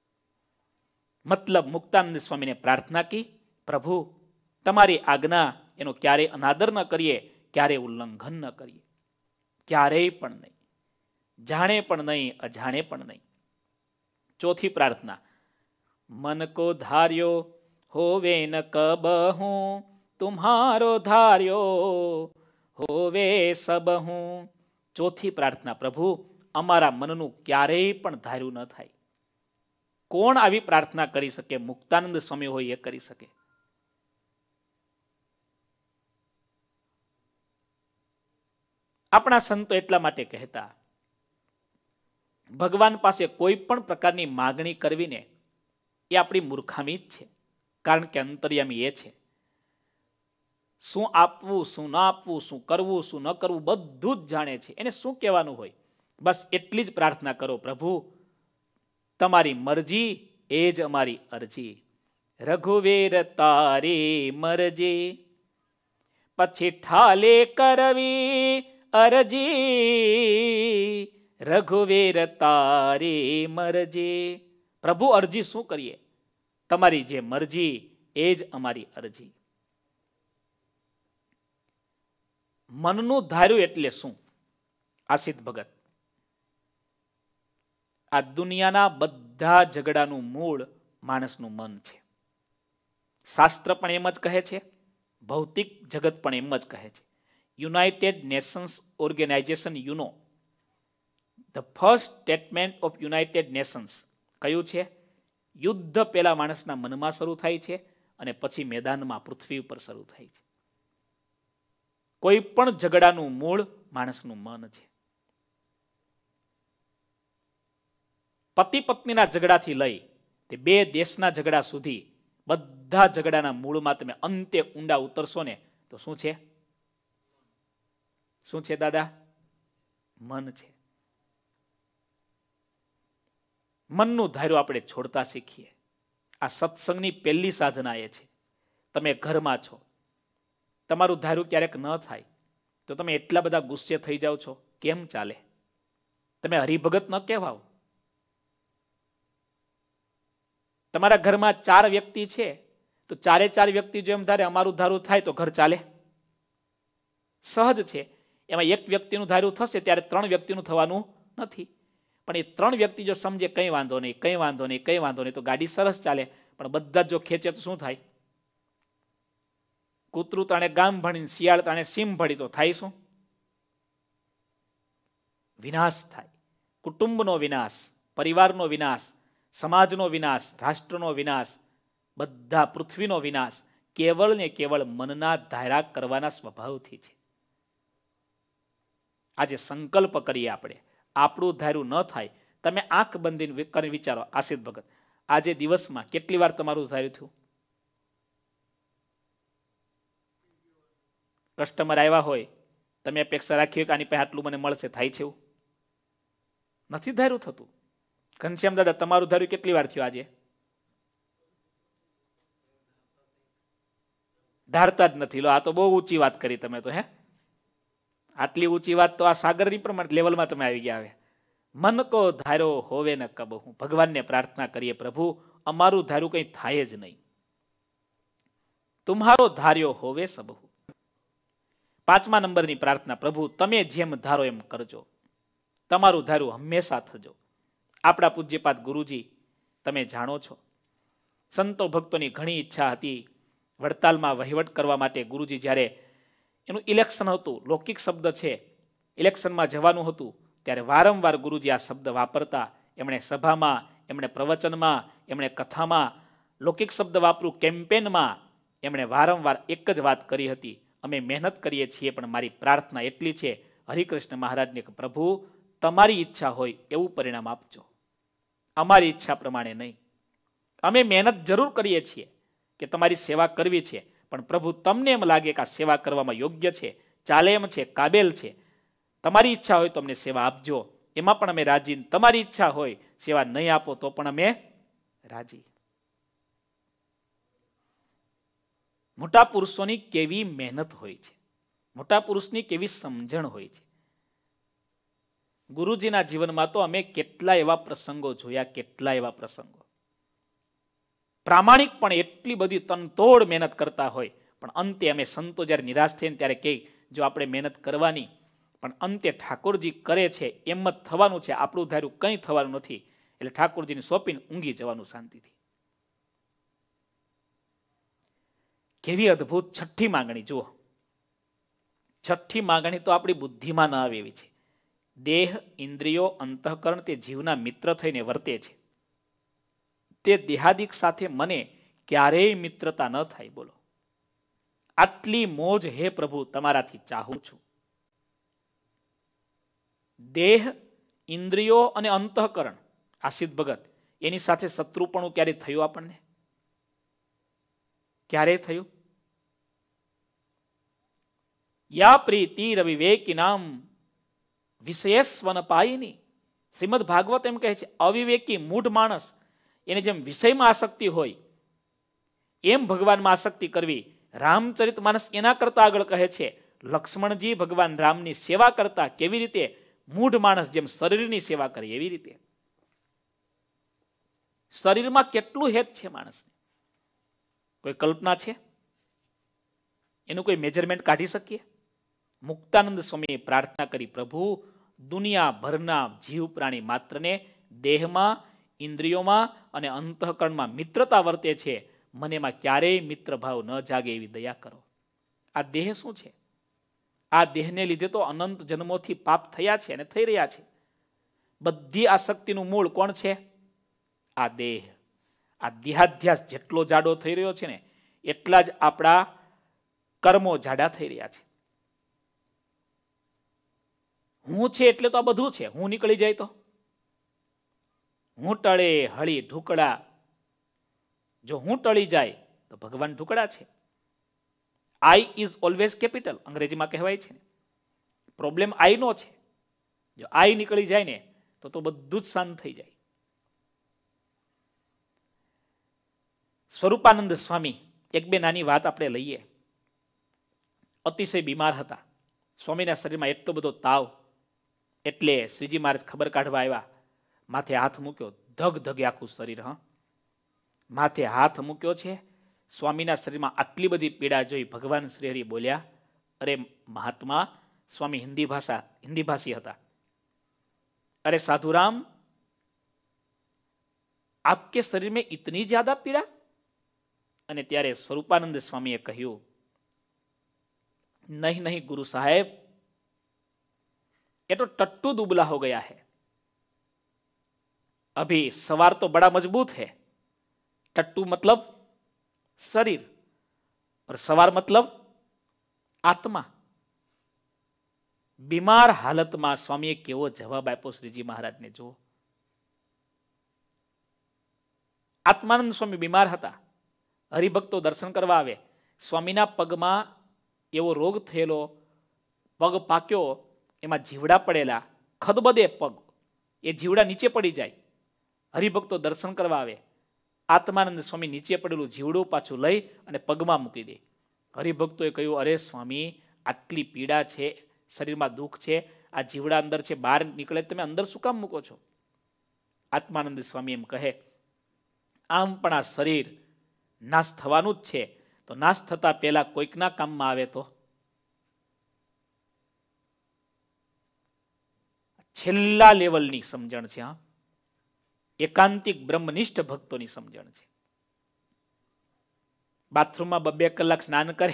मतलब मुक्तानंद स्वामी ने प्रार्थना की, प्रभु તમારી આજ્ઞા એનો ક્યારે અનાદર ન કરીએ, ક્યારે ઉલ્લંઘન ન કરીએ, ક્યારેય પણ નહીં, જાણે પણ નહીં, અજાણે પણ નહીં. ચોથી પ્રાર્થના, મન કો ધાર્યો હોવે ન કબહું, તુમ્હારો ધાર્યો હોવે સબહું. ચોથી પ્રાર્થના, પ્રભુ અમારા મનનું ક્યારેય પણ ધાર્યું ન થાય. કોણ આવી પ્રાર્થના કરી શકે? મુક્તાનંદ સ્વામી હોય એ કરી શકે. આપણા સંતો એટલા માટે કહેતા, ભગવાન પાસે કોઈ પણ પ્રકારની માગણી કરવીને એ આપણી મૂર્ખામી જ છે. કારણ કે અંતર્યામી એ છે. શું આપવું, શું ન આપવું, શું કરવું, શું ન કરવું, બધું જ જાણે છે. એને શું કહેવાનું હોય? બસ એટલી જ પ્રાર્થના કરો, પ્રભુ તમારી મરજી એ જ અમારી અરજી. રઘુવીર તારી મરજી, પછી ઠાલે કરવી અરજી. રઘુવીર તારી મરજી. પ્રભુ અરજી શું કરીએ? તમારી જે મરજી એ જ અમારી અરજી. મનનું ધાર્યું એટલે શું? આસિત ભગત, આ દુનિયાના બધા ઝઘડાનું મૂળ માણસનું મન છે. શાસ્ત્ર પણ એમ જ કહે છે, ભૌતિક જગત પણ એમ જ કહે છે. United Nations Organization, UNO, the first statement of United Nations કયું છે? યુદ્ધ પહેલા માણસના મનમાં શરૂ થાય છે અને પછી મેદાનમાં પૃથ્વી ઉપર શરૂ થાય છે. કોઈ પણ ઝઘડાનું મૂળ માણસનું મન છે. પતિ પત્નીના ઝઘડાથી લઈ તે બે દેશના ઝઘડા સુધી બધા ઝઘડાના મૂળમાં તમે અંતે ઊંડા ઉતરશો ને તો શું છે? શું છે દાદા? મન છે. મનનું ધાર્યું આપણે છોડતા શીખીએ. આ સત્સંગની પહેલી સાધના એ છે. તમે ઘરમાં છો, તમારું ધાર્યું ક્યારેક ન થાય તો તમે એટલા બધા ગુસ્સે થઈ જાઓ છો, કેમ ચાલે? તમે હરિભગત ન કહેવાઓ. તમારા ઘરમાં 4 વ્યક્તિ છે તો 4 વ્યક્તિ જો એમ ધારે અમારું ધારું થાય તો ઘર ચાલે? સહજ છે. એમાં એક વ્યક્તિનું ધાર્યું થશે ત્યારે 3 વ્યક્તિનું થવાનું નથી. પણ એ 3 વ્યક્તિ જો સમજે કંઈ વાંધો નહીં, કંઈ વાંધો નહીં, કંઈ વાંધો નહીં, તો ગાડી સરસ ચાલે. પણ બધા જો ખેંચે તો શું થાય? કૂતરું તાણે ગામ ભણીને શિયાળ તાણે સીમ ભળી તો થાય શું? વિનાશ થાય. કુટુંબનો વિનાશ, પરિવારનો વિનાશ, સમાજનો વિનાશ, રાષ્ટ્રનો વિનાશ, બધા પૃથ્વીનો વિનાશ કેવળ ને કેવળ મનના ધાર્યા કરવાના સ્વભાવથી છે. આજે સંકલ્પ કરીએ આપણે, આપણું ધાર્યું ન થાય. તમે આંખ બંધીને કરી વિચારો, આસિત ભગત, આજે દિવસમાં કેટલી વાર તમારું ધાર્યું થયું? કસ્ટમર આવ્યા હોય, તમે અપેક્ષા રાખી હોય કે આની પાસે આટલું મને મળશે, થાય છે એવું? નથી ધાર્યું થતું. ઘનશ્યામ દાદા, તમારું ધાર્યું કેટલી વાર થયું આજે? ધારતા જ નથી. લો, આ તો બહુ ઊંચી વાત કરી તમે તો. આટલી ઊંચી વાત તો આ સાગરની પ્રમાણે લેવલમાં તમે આવી ગયા. હવે મન કો ધાર્યો હોવે ન કબહુ. ભગવાનને પ્રાર્થના કરીએ, પ્રભુ અમારું ધાર્યું કંઈ થાય જ નહીં, તુમ્હારો ધાર્યો હોવે સબહુ. 5મા નંબરની પ્રાર્થના, પ્રભુ તમે જેમ ધારો એમ કરજો, તમારું ધાર્યું હંમેશા થજો. આપણા પૂજ્યપાદ ગુરુજી, તમે જાણો છો, સંતો ભક્તોની ઘણી ઈચ્છા હતી વડતાલમાં વહીવટ કરવા માટે. ગુરુજી જ્યારે એનું ઇલેક્શન હતું, લૌકિક શબ્દ છે, ઇલેક્શનમાં જવાનું હતું, ત્યારે વારંવાર ગુરુજી આ શબ્દ વાપરતા. એમણે સભામાં, એમણે પ્રવચનમાં, એમણે કથામાં લૌકિક શબ્દ વાપરું. કેમ્પેનમાં એમણે વારંવાર એક જ વાત કરી હતી, અમે મહેનત કરીએ છીએ પણ મારી પ્રાર્થના એટલી છે હરિકૃષ્ણ મહારાજને કે પ્રભુ તમારી ઈચ્છા હોય એવું પરિણામ આપજો, અમારી ઈચ્છા પ્રમાણે નહીં. અમે મહેનત જરૂર કરીએ છીએ કે તમારી સેવા કરવી છે, પણ પ્રભુ તમને એમ લાગે કે આ સેવા કરવામાં યોગ્ય છે, ચાલે એમ છે, કાબેલ છે, તમારી ઈચ્છા હોય તો અમને સેવા આપજો, એમાં પણ અમે રાજી. તમારી ઈચ્છા હોય સેવા નહીં આપો તો પણ અમે રાજી. મોટા પુરુષોની કેવી મહેનત હોય છે, મોટા પુરુષની કેવી સમજણ હોય છે. ગુરુજીના જીવનમાં તો અમે કેટલા એવા પ્રસંગો જોયા, કેટલા એવા પ્રસંગો. પ્રામાણિક પણ એટલી બધી તનતોડ મહેનત કરતા હોય, પણ અંતે અમે સંતો જ્યારે નિરાશ થઈને ત્યારે કહે જો આપણે મહેનત કરવાની, પણ અંતે ઠાકોરજી કરે છે એમ જ થવાનું છે, આપણું ધાર્યું કંઈ થવાનું નથી. એટલે ઠાકોરજીને સોંપીને ઊંઘી જવાનું શાંતિથી. કેવી અદ્ભુત 6ઠી માંગણી જુઓ. 6ઠી માંગણી તો આપણી બુદ્ધિમાં ન આવે એવી છે. દેહ, ઇન્દ્રિયો, અંતઃકરણ તે જીવના મિત્ર થઈને વર્તે છે. તે દેહાદિક સાથે મને ક્યારેય મિત્રતા ન થાય. બોલો, આટલી મોજ હે પ્રભુ તમારાથી ચાહું છું. દેહ, ઇન્દ્રિયો અને અંતઃકરણ, આસિત ભગત, એની સાથે શત્રુપણું ક્યારે થયું? આપણને ક્યારે થયું? યા પ્રીતિર વિવેકિનામ વિષયસ્વન પાયની. શ્રીમદ ભાગવત એમ કહે છે અવિવેકી મૂઢ માણસ એને જેમ વિષયમાં આસક્તિ હોય એમ ભગવાનમાં આસક્તિ કરવી. રામચરિત માનસ એના કરતા આગળ કહે છે લક્ષ્મણજી ભગવાન રામની સેવા કરતા કેવી રીતે મૂઢ માણસ જેમ શરીરની સેવા કરે એવી રીતે. શરીરમાં કેટલું હેત છે માણસને, કોઈ કલ્પના છે? એનું કોઈ મેજરમેન્ટ કાઢી શકીએ? મુક્તાનંદ સ્વામીએ પ્રાર્થના કરી, પ્રભુ દુનિયાભરના જીવ પ્રાણી માત્રને દેહમાં, ઇન્દ્રિયોમાં અને અંતઃકરણમાં મિત્રતા વર્તે છે, મને એમાં ક્યારેય મિત્ર ભાવ ન જાગે એવી દયા કરો. આ દેહ શું છે? આ દેહને લીધે તો અનંત જન્મોથી પાપ થયા છે અને થઈ રહ્યા છે. બધી આસક્તિનું મૂળ કોણ છે? આ દેહ. આ દેહાધ્યાસ જેટલો જાડો થઈ રહ્યો છે ને એટલા જ આપણા કર્મો જાડા થઈ રહ્યા છે. હું છે એટલે તો આ બધું છે. હું નીકળી જાય તો હું ટળે હળી ઢુકડા. જો હું ટળી જાય તો ભગવાન ઢુકડા છે. આઈ ઇઝ ઓલવેઝ કેપિટલ અંગ્રેજીમાં કહેવાય છે. પ્રોબ્લેમ આઈ નો છે. જો આઈ નીકળી જાય ને તો બધું જ શાંત થઈ જાય. સ્વરૂપાનંદ સ્વામી, એક બે નાની વાત આપણે લઈએ. અતિશય બીમાર હતા. સ્વામીના શરીરમાં એટલો બધો તાવ એટલે શ્રીજી મહારાજ ખબર કાઢવા આવ્યા. માથે હાથ મૂક્યો, ધગ ધગે આખું શરીર. માથે હાથ મૂક્યો છે. સ્વામીના શરીરમાં આટલી બધી પીડા જોઈ ભગવાન શ્રી હરિ બોલ્યા, અરે મહાત્મા. સ્વામી હિન્દી ભાષી હતા. અરે સાધુરામ, આપકે શરીર में इतनी ज्यादा पीड़ा? અને ત્યારે સ્વરૂપાનંદ સ્વામીએ કહ્યું, नहीं नहीं गुरु साहेब, ये तो टट्टू दुबला हो गया है. अभी सवार तो बड़ा मजबूत है. टट्टू मतलब शरीर और सवार मतलब आत्मा. बीमार हालतમાં સ્વામીએ કેવો જવાબ આપ્યો શ્રીજી મહારાજને જુઓ. આત્માનંદ સ્વામી બીમાર હતા. હરિભક્તો દર્શન કરવા આવે. સ્વામીના પગમાં એવો રોગ થયેલો, પગ પાક્યો, એમાં જીવડા પડેલા, ખદબદે પગ, એ જીવડા નીચે પડી જાય. હરિભક્તો દર્શન કરવા આવે. આત્માનંદ સ્વામી નીચે પડેલું જીવડું પાછું લઈ અને પગમાં મૂકી દે. હરિભક્તોએ કહ્યું, અરે સ્વામી, આટલી પીડા છે, શરીરમાં દુઃખ છે, આ જીવડા અંદર છે, બહાર નીકળે તમે અંદર શું કામ મૂકો છો? આત્માનંદ સ્વામી એમ કહે, આમ પણ આ શરીર નાશ થવાનું જ છે, તો નાશ થતા પહેલા કોઈકના કામમાં આવે તો? છેલ્લા લેવલની સમજણ છે. એકાંતિક બ્રહ્મનિષ્ઠ ભક્તોની સમજણ છે. બાથરૂમમાં 2 કલાક સ્નાન કરે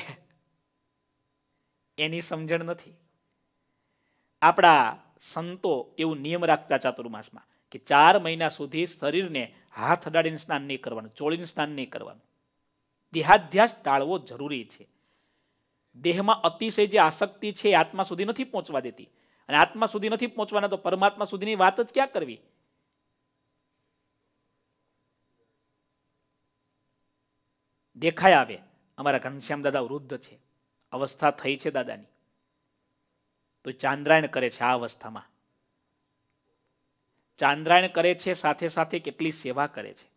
એની સમજણ નથી. આપણા સંતો એવું નિયમ રાખતા ચાતુર્માસમાં કે 4 મહિના સુધી શરીરને હાથ અડાડીને સ્નાન નહીં કરવાનું, ચોળીને સ્નાન નહીં કરવાનું. દેહાધ્યાસ ટાળવો જરૂરી છે. દેહમાં અતિશય જે આસક્તિ છે એ આત્મા સુધી નથી પહોંચવા દેતી, અને આત્મા સુધી નથી પહોંચવાના તો પરમાત્મા સુધીની વાત જ ક્યાં કરવી? દેખાય આવે અમારા ઘનશ્યામ દાદા વૃદ્ધ છે, અવસ્થા થઈ છે દાદાની, તો ચાંદ્રાયણ કરે છે. આ અવસ્થામાં ચાંદ્રાયણ કરે છે, સાથે સાથે કેટલી સેવા કરે છે.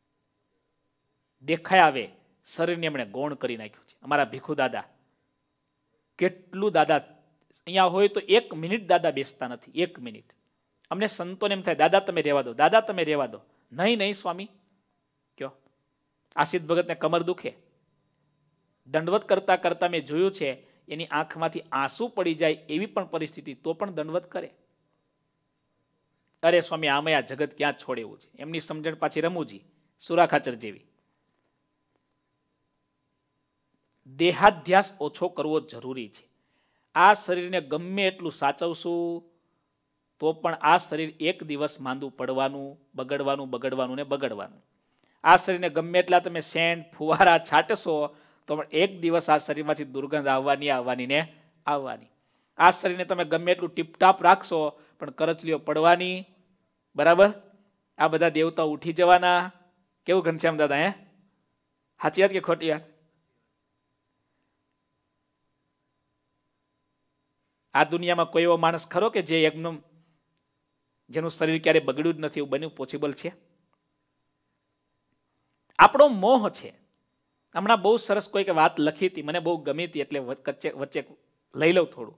દેખાય આવે શરીરને એમણે ગૌણ કરી નાખ્યું છે. અમારા ભીખુ દાદા, કેટલું દાદા અહીંયા હોય તો 1 મિનિટ દાદા બેસતા નથી. 1 મિનિટ. અમને સંતોને એમ થાય, દાદા તમે રહેવા દો, દાદા તમે રહેવા દો. નહીં નહીં સ્વામી, કયો? આશિત ભગતને કમર દુખે, દંડવત કરતા કરતા મેં જોયું છે એની આંખમાંથી આંસુ પડી જાય એવી પણ પરિસ્થિતિ, તો પણ દંડવત કરે. અરે સ્વામી, આમે આ જગત ક્યાં છોડે એવું છે. એમની સમજણ પાછી રમૂજી, સુરા ખાચર જેવી. દેહાધ્યાસ ઓછો કરવો જરૂરી છે. આ શરીરને ગમે એટલું સાચવશું તો પણ આ શરીર એક દિવસ માંદું પડવાનું, બગડવાનું ને બગડવાનું. આ શરીરને ગમે એટલા તમે સેન્ટ ફુવારા છાંટશો તો પણ એક દિવસ આ શરીરમાંથી દુર્ગંધ આવવાની ને આવવાની. આ શરીરને તમે ગમે એટલું ટીપટાપ રાખશો પણ કરચલીઓ પડવાની. બરાબર? આ બધા દેવતાઓ ઉઠી જવાના. કેવું ઘનશ્યામ દાદા? સાચી વાત કે ખોટી વાત? આ દુનિયામાં કોઈ એવો માણસ ખરો કે જે એકદમ જેનું શરીર ક્યારે બગડ્યું જ નથી, એવું બન્યું પોસિબલ છે? આપણો મોહ છે. હમણાં બહુ સરસ કોઈક વાત લખી હતી, મને બહુ ગમી હતી, એટલે વચ્ચે લઈ લઉં થોડું.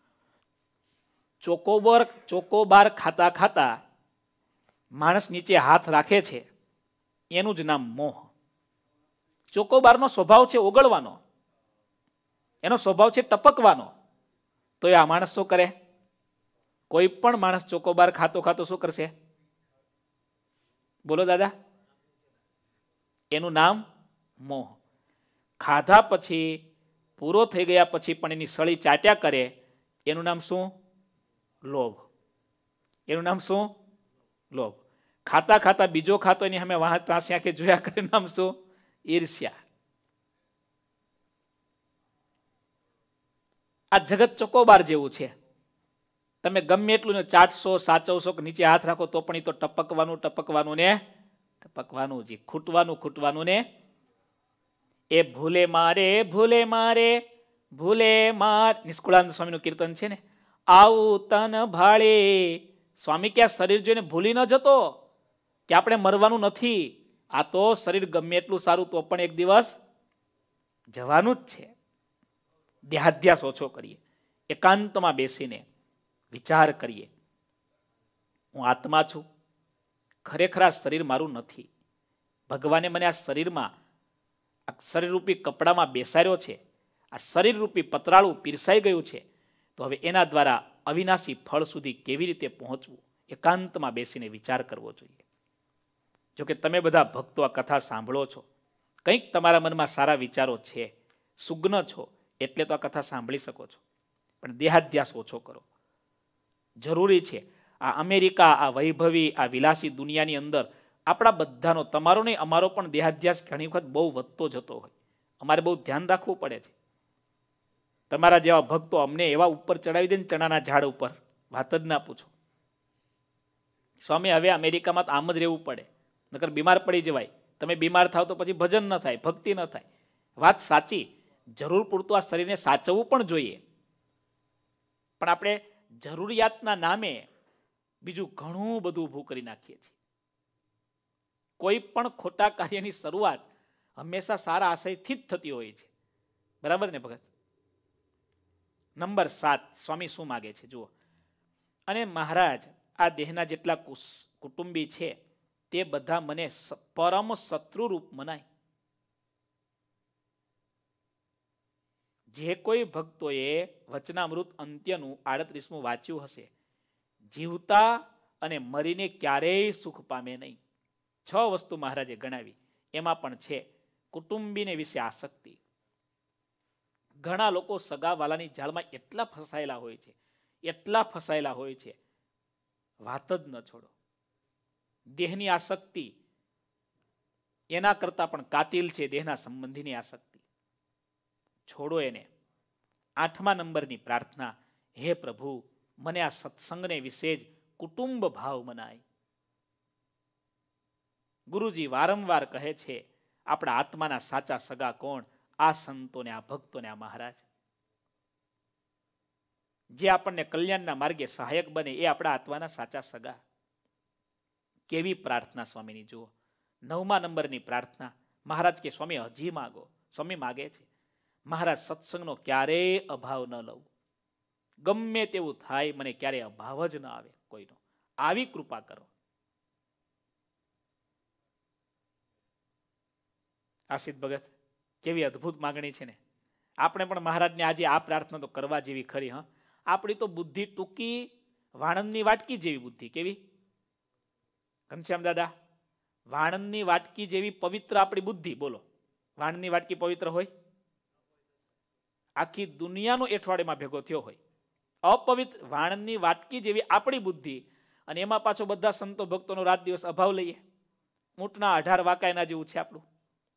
ચોકોબાર ખાતા ખાતા માણસ નીચે હાથ રાખે છે, એનું જ નામ મોહ. ચોકોબારનો સ્વભાવ છે ઓગળવાનો, એનો સ્વભાવ છે ટપકવાનો. તો એ આ માણસ શું કરે? કોઈ પણ માણસ ચોકોબાર ખાતો ખાતો શું કરશે? બોલો દાદા. એનું નામ મોહ. ખાધા પછી, પૂરો થઈ ગયા પછી પણ એની સળી ચાટ્યા કરે, એનું નામ શું? લોભ. એનું નામ શું? લોભ. ખાતા ખાતા બીજો ખાતો એની સામે ત્રાસી આંખે જોયા કરે, નામ શું? ઈર્ષ્યા. આ જગત ચોકોબાર જેવું છે. તમે ગમે એટલું ને ચાટશો, સાચવશો, કે નીચે હાથ રાખો તો પણ એ તો ટપકવાનું ને ટપકવાનું જ, ખૂટવાનું ને. એ ભૂલે મારે નિષ્કુળાનંદ સ્વામીનું કીર્તન છે ને, આવું તન ભાળે. સ્વામી કે આ શરીર જોઈને ભૂલી ન જતો કે આપણે મરવાનું નથી. આ તો શરીર ગમે એટલું સારું તો પણ એક દિવસ જવાનું જ છે. દેહાધ્યાસ ઓછો કરીએ, એકાંતમાં બેસીને વિચાર કરીએ, હું આત્મા છું, ખરેખર આ શરીર મારું નથી. ભગવાને મને આ શરીરમાં, આ શરીરરૂપી કપડામાં બેસાડ્યો છે, આ શરીરરૂપી પતરાળું પીરસાઈ ગયું છે, તો હવે એના દ્વારા અવિનાશી ફળ સુધી કેવી રીતે પહોંચવું, એકાંતમાં બેસીને વિચાર કરવો જોઈએ. જોકે તમે બધા ભક્તો આ કથા સાંભળો છો, કંઈક તમારા મનમાં સારા વિચારો છે, સુગ્ન છો, એટલે તો આ કથા સાંભળી શકો છો. પણ દેહાધ્યાસ ઓછો કરો. જરૂરી છે. આ અમેરિકા, આ વૈભવી, આ વિલાસી દુનિયાની અંદર આપણા બધાનો, તમારો નહીં અમારો પણ દેહાધ્યાસ ઘણી વખત બહુ વધતો જતો હોય. અમારે બહુ ધ્યાન રાખવું પડે છે. તમારા જેવા ભક્તો અમને એવા ઉપર ચડાવી દે ને ચણાના ઝાડ ઉપર, વાત જ ના પૂછો. સ્વામી હવે અમેરિકામાં તો આમ જ રહેવું પડે, નકર બીમાર પડી જવાય. તમે બીમાર થાવ તો પછી ભજન ન થાય, ભક્તિ ન થાય. વાત સાચી, જરૂર પૂરતું આ શરીરને સાચવવું પણ જોઈએ. પણ આપણે જરૂરિયાતના નામે બીજું ઘણું બધું ઊભું કરી નાખીએ છીએ. કોઈ પણ ખોટા કાર્યની શરૂઆત હંમેશા સારા આશયથી જ થતી હોય છે. બરાબર ને ભગત? નંબર 7, સ્વામી શું માગે છે જુઓ. અને મહારાજ, આ દેહના જેટલા કુટુંબી છે તે બધા મને પરમ શત્રુરૂપ મનાય. જે કોઈ ભક્તોએ વચનામૃત અંત્યનું 38મું વાંચ્યું હશે, જીવતા અને મરીને ક્યારેય સુખ પામે નહીં. 6 વસ્તુ મહારાજે ગણાવી, એમાં પણ છે કુટુંબીને વિશે આસક્તિ. ઘણા લોકો સગાવાલાની જાળમાં એટલા ફસાયેલા હોય છે, વાત જ ન છોડો. દેહની આસક્તિ એના કરતા પણ કાતિલ છે દેહના સંબંધીની આસક્તિ. છોડો એને. 8મા નંબરની પ્રાર્થના, હે પ્રભુ, મને આ સત્સંગને વિશે જ કુટુંબ ભાવ મનાય. ગુરુજી વારંવાર કહે છે, આપણા આત્માના સાચા સગા કોણ? આ સંતોને, આ ભક્તોને, આ મહારાજ. જે આપણને કલ્યાણના માર્ગે સહાયક બને એ આપણા આત્માના સાચા સગા. કેવી પ્રાર્થના સ્વામીની જુઓ. 9મા નંબરની પ્રાર્થના, મહારાજ કે સ્વામી હજી માગો. સ્વામી માગે છે, મહારાજ સત્સંગનો ક્યારેય અભાવ ન લઉં. ગમે તેવું થાય, મને ક્યારેય અભાવ જ ન આવે કોઈનો. આવી કૃપા કરો. આશિત ભગત, કેવી અદ્ભુત માગણી છે ને. આપણે પણ મહારાજને આજે આ પ્રાર્થના તો કરવા જેવી ખરી. હા, આપણી તો બુદ્ધિ ટૂંકી, વાણંદની વાટકી જેવી બુદ્ધિ. કેવી ઘનશ્યામ દાદા? વાણંદની વાટકી જેવી પવિત્ર આપણી બુદ્ધિ. બોલો, વાણંદની વાટકી પવિત્ર હોય? આખી દુનિયાનો એઠવાડિયામાં ભેગો થયો હોય. અપવિત્ર વાણંદની વાટકી જેવી આપણી બુદ્ધિ, અને એમાં પાછો બધા સંતો ભક્તોનો રાત દિવસ અભાવ લઈએ. ઊંટના 18 વાંકા એના જેવું છે આપણું.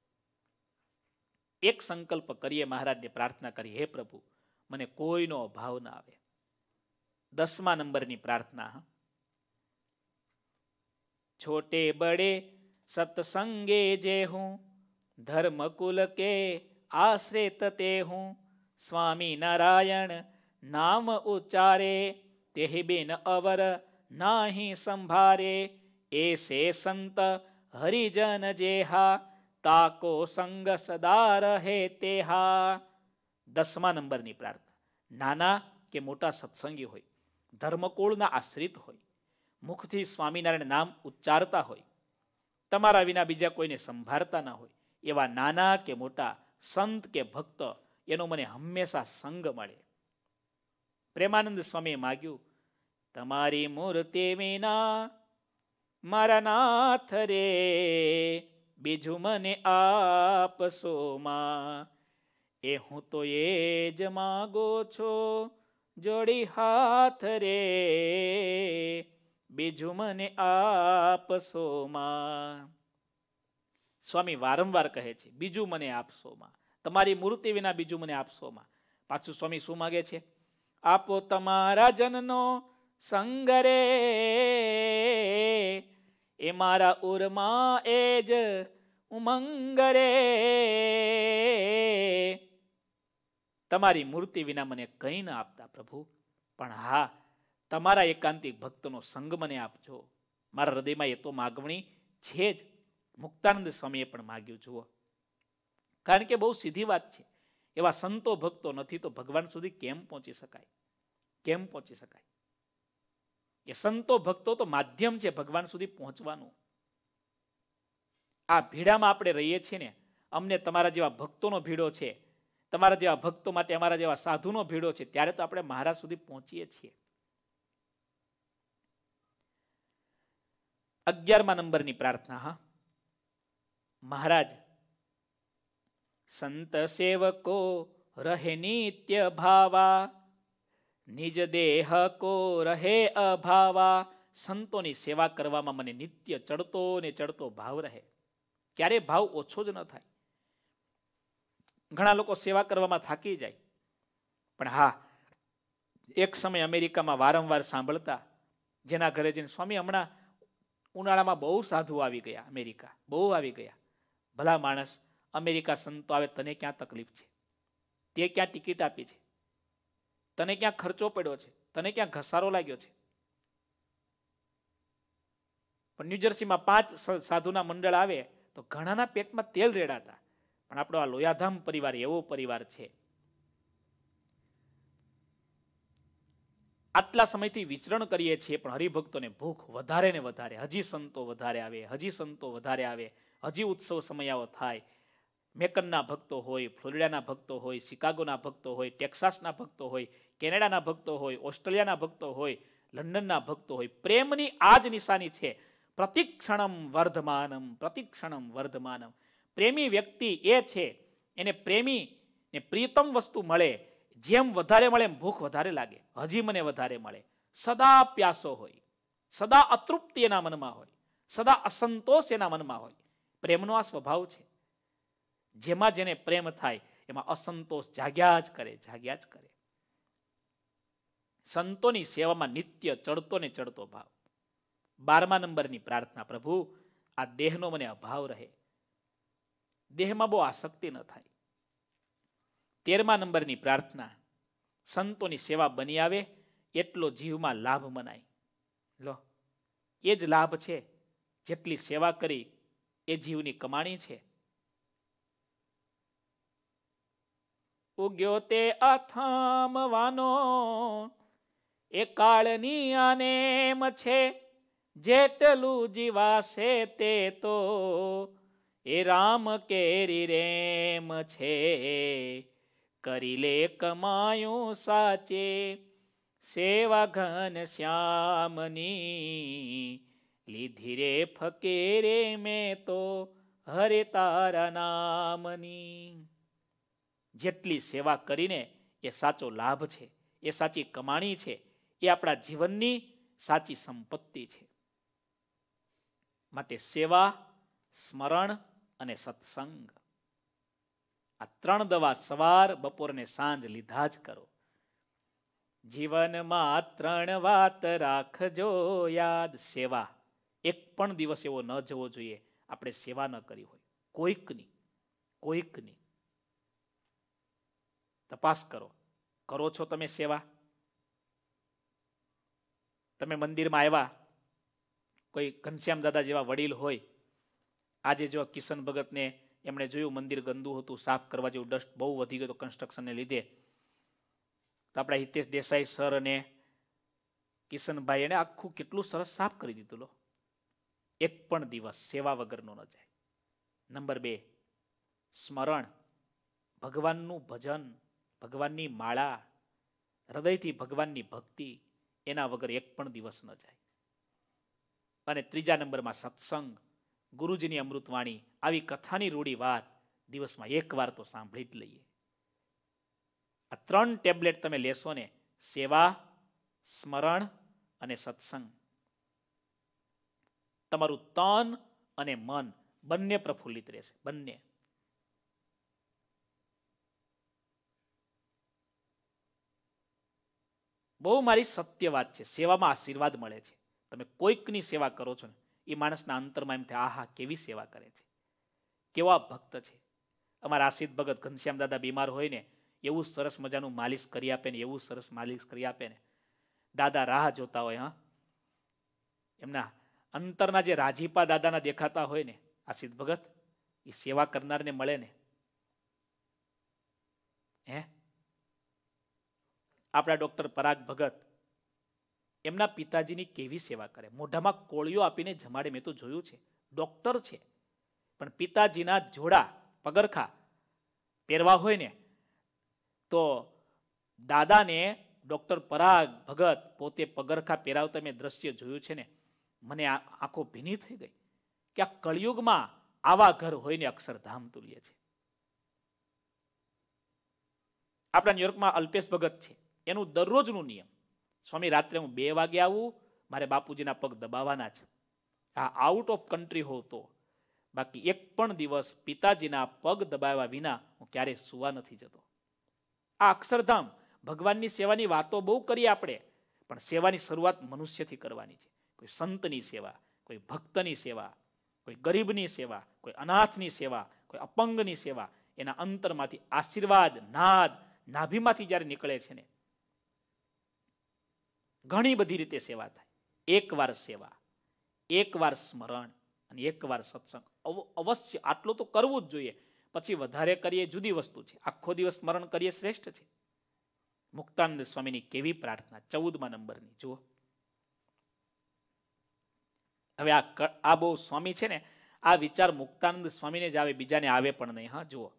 એક સંકલ્પ કરીએ, મહારાજને પ્રાર્થના કરીએ, હે પ્રભુ, મને કોઈનો અભાવ ના આવે. 10મા નંબરની પ્રાર્થના, છોટે બડે સત્સંગે જે હું, ધર્મ કુલ કે આશ્રિત તે હું, સ્વામી નારાયણ નામ ઉચ્ચારે તેહી બિન અવર નાહી સંભારે, એસે સંત હરિજન જેહા તાકો સંગ સદા રહે તેહા. 10મા નંબરની પ્રાર્થના. નાના કે મોટા સત્સંગી હોય, ધર્મકુળના આશ્રિત હોય, મુખથી સ્વામિનારાયણ નામ ઉચ્ચારતા હોય, તમારા વિના બીજા કોઈને સંભાળતા ના હોય, એવા નાના કે મોટા સંત કે ભક્ત એનો મને હંમેશા સંગ મળે. પ્રેમાનંદ સ્વામીએ માગ્યું, તમારી મૂર્તિ વિના મારા નાથ રે, બીજું મને આપશો માં. એ હું તો એ જ માગો છો, જોડી હાથ રે, બીજું મને આપશો માં. સ્વામી વારંવાર કહે છે, બીજું મને આપશો માં, તમારી મૂર્તિ વિના બીજું મને આપશો માં. પાછું સ્વામી શું માગે છે? આપો તમારા જનનો સંગ રે, એ મારા ઉરમાં એ જ ઉમંગ રે. તમારી મૂર્તિ વિના મને કંઈ ના આપતા પ્રભુ, પણ હા, તમારા એકાંતિક ભક્તનો સંગ મને આપજો. મારા હૃદયમાં એ તો માગણી છે જ. મુક્તાનંદ સ્વામીએ પણ માગ્યું. જુઓ, કારણ કે બહુ સીધી વાત છે. એવા સંતો ભક્તો નથી તો ભગવાન સુધી કેમ પહોંચી શકાય? કેમ પહોંચી શકાય? એ સંતો ભક્તો તો માધ્યમ છે ભગવાન સુધી પહોંચવાનું. આ ભીડામાં આપણે રહીએ છીએ ને, અમને તમારા જેવા ભક્તોનો ભીડો છે, તમારા જેવા ભક્તો માટે અમારા જેવા સાધુનો ભીડો છે, ત્યારે તો આપણે મહારાજ સુધી પહોંચીએ છીએ. 11મા નંબરની પ્રાર્થના. હા, મહારાજ, સંત સેવકો રહે નિત્ય ભાવા, નિજ દેહ કો રહે અભાવા. સંતોની સેવા કરવામાં મને નિત્ય ચડતો ને ચડતો ભાવ રહે, ક્યારે ભાવ ઓછો જ ન થાય. ઘણા લોકો સેવા કરવામાં થાકી જાય, પણ હા, એક સમય અમેરિકામાં વારંવાર સાંભળતા, જેના ઘરે જઈને, સ્વામી હમણાં ઉનાળામાં બહુ સાધુ આવી ગયા, અમેરિકા બહુ આવી ગયા. ભલા માણસ, અમેરિકા સંતો આવે, તને ક્યાં તકલીફ છે? તે ક્યાં ટિકિટ આપી છે? તને ક્યાં ખર્ચો પડ્યો છે? તને ક્યાં ઘસારો લાગ્યો છે? પણ ન્યૂજર્સીમાં 5 સાધુના મંડળ આવે તો ઘણાના પેટમાં તેલ રેડાતા. પણ આપણો આ લોયાધામ પરિવાર એવો પરિવાર છે. આટલા સમયથી વિચરણ કરીએ છીએ, પણ હરિભક્તોને ભૂખ વધારે ને વધારે. હજી સંતો વધારે આવે, હજી સંતો વધારે આવે, હજી ઉત્સવ સમયાઓ થાય. મેકનના ભક્તો હોય, ફ્લોરિડાના ભક્તો હોય, શિકાગોના ભક્તો હોય, ટેક્સાસના ભક્તો હોય, કેનેડાના ભક્તો હોય, ઓસ્ટ્રેલિયાના ભક્તો હોય, લંડનના ભક્તો હોય. પ્રેમની આ જ નિશાની છે, પ્રતિક્ષણમ વર્ધમાનમ, પ્રતિક્ષણમ વર્ધમાનમ. પ્રેમી વ્યક્તિ એ છે, એને પ્રેમી ને પ્રિયતમ વસ્તુ મળે, જેમ વધારે મળે એમ ભૂખ વધારે લાગે. હજી મને વધારે મળે. સદા પ્યાસો હોય, સદા અતૃપ્તિ એના મનમાં હોય, સદા અસંતોષ એના મનમાં હોય. પ્રેમનો આ સ્વભાવ છે. જેમાં જેને પ્રેમ થાય એમાં અસંતોષ જાગ્યા જ કરે, જાગ્યા જ કરે. સંતોની સેવામાં નિત્ય ચડતો ને ચડતો ભાવ. 12મા નંબરની પ્રાર્થના. પ્રભુ, આ દેહનો મને અભાવ રહે, દેહમાં બહુ આસક્તિ ન થાય. 13મા નંબરની પ્રાર્થના. સંતોની સેવા બની આવે એટલો જીવમાં લાભ મનાય. લો, એ જ લાભ છે. જેટલી સેવા કરી એ જીવની કમાણી છે. ઉગ્યો તે અથામવાનો એ કાળની આનેમ છે, જેટલું જીવાશે તે તો એ રામ કેરી રેમ છે. કરી લે કમાયું સાચે, સેવા ઘન શ્યામની, લીધી રે ફકીરે મેં તો હરે તારા નામની. જેટલી સેવા કરીને એ સાચો લાભ છે, એ સાચી કમાણી છે, એ આપણા જીવનની સાચી સંપત્તિ છે. માટે સેવા, સ્મરણ અને સત્સંગ, આ 3 દવા સવાર, બપોર અને સાંજ લીધા જ કરો. જીવનમાં 3 વાત રાખજો યાદ. સેવા, એક પણ દિવસ એવો ન જવો જોઈએ આપણે સેવા ન કરી હોય. કોઈકની તપાસ કરો, કરો છો તમે સેવા? તમે મંદિરમાં આવ્યા, કોઈ ઘનશ્યામ દાદા જેવા વડીલ હોય, આજે જો કિશન ભગતને એમણે જોયું મંદિર ગંદુ હતું, સાફ કરવા જેવું, ડસ્ટ બહુ વધી ગયો કન્સ્ટ્રક્શનને લીધે, તો આપણા હિતેશ દેસાઈ સર અને કિશનભાઈ એને આખું કેટલું સરસ સાફ કરી દીધું. લો, એક પણ દિવસ સેવા વગરનો ન જાય. નંબર 2, સ્મરણ, ભગવાનનું ભજન, ભગવાનની માળા, હૃદયથી ભગવાનની ભક્તિ, એના વગર એક પણ દિવસ ન જાય. અને 3જા નંબરમાં સત્સંગ, ગુરુજીની અમૃતવાણી, આવી કથાની રૂડી વાત દિવસમાં એકવાર તો સાંભળી જ લઈએ. આ 3 ટેબ્લેટ તમે લેશો ને, સેવા, સ્મરણ અને સત્સંગ, તમારું તન અને મન બંને પ્રફુલ્લિત રહેશે. બંને. બહુ મારી સત્ય વાત છે. સેવામાં આશીર્વાદ મળે છે. તમે કોઈકની સેવા કરો છો ને, એ માણસના અંતરમાં એમ થાય, આહા કેવી સેવા કરે છે, કેવા ભક્ત છે. અમારા આશિત ભગત ઘનશ્યામ દાદા બીમાર હોય ને, એવું સરસ મજાનું માલિશ કરી આપે ને, એવું સરસ માલિશ કરી આપે ને, દાદા રાહ જોતા હોય. હા, એમના અંતરના જે રાજીપા દાદાના દેખાતા હોય ને, આશિત ભગત, એ સેવા કરનારને મળે ને. આપણા ડોક્ટર પરાગ ભગત, એમના પિતાજીની કેવી સેવા કરે, મોઢામાં કોળીઓ આપીને જમાડે. મેં તો જોયું છે. ડોક્ટર છે, પણ પિતાજીના જોડા પગરખા પહેરવા હોય ને, તો દાદાને ડોક્ટર પરાગ ભગત પોતે પગરખા પહેરાવતા મેં દ્રશ્ય જોયું છે ને, મને આંખો ભીની થઈ ગઈ કે આ કળિયુગમાં આવા ઘર હોય ને અક્ષરધામ તુલ્ય છે. આપણા ન્યુયોર્કમાં અલ્પેશ ભગત છે, એનું દરરોજનું નિયમ, સ્વામી રાત્રે હું 2 વાગે આવું, મારે બાપુજીના પગ દબાવવાના છે. આ આઉટ ઓફ કન્ટ્રી હોવ તો, બાકી એક પણ દિવસ પિતાજીના પગ દબાવ્યા વિના હું ક્યારેય સુવા નથી જતો. આ અક્ષરધામ, ભગવાનની સેવાની વાતો બહુ કરીએ આપણે, પણ સેવાની શરૂઆત મનુષ્યથી કરવાની છે. કોઈ સંતની સેવા, કોઈ ભક્તની સેવા, કોઈ ગરીબની સેવા, કોઈ અનાથની સેવા, કોઈ અપંગની સેવા, એના અંતરમાંથી આશીર્વાદ નાદ નાભીમાંથી જ્યારે નીકળે છે ને, ઘણી બધી રીતે સેવા થાય. એકવાર સેવા, એકવાર સ્મરણ અને એકવાર સત્સંગ અવશ્ય. આટલું તો કરવું જ જોઈએ. પછી વધારે કરીએ જુદી વસ્તુ છે, આખો દિવસ સ્મરણ કરીએ શ્રેષ્ઠ છે. મુક્તાનંદ સ્વામીની કેવી પ્રાર્થના, 14મા નંબરની જુઓ. હવે આ બહુ સ્વામી છે ને, આ વિચાર મુક્તાનંદ સ્વામીને જ આવે, બીજાને આવે પણ નહીં. હા, જુઓ.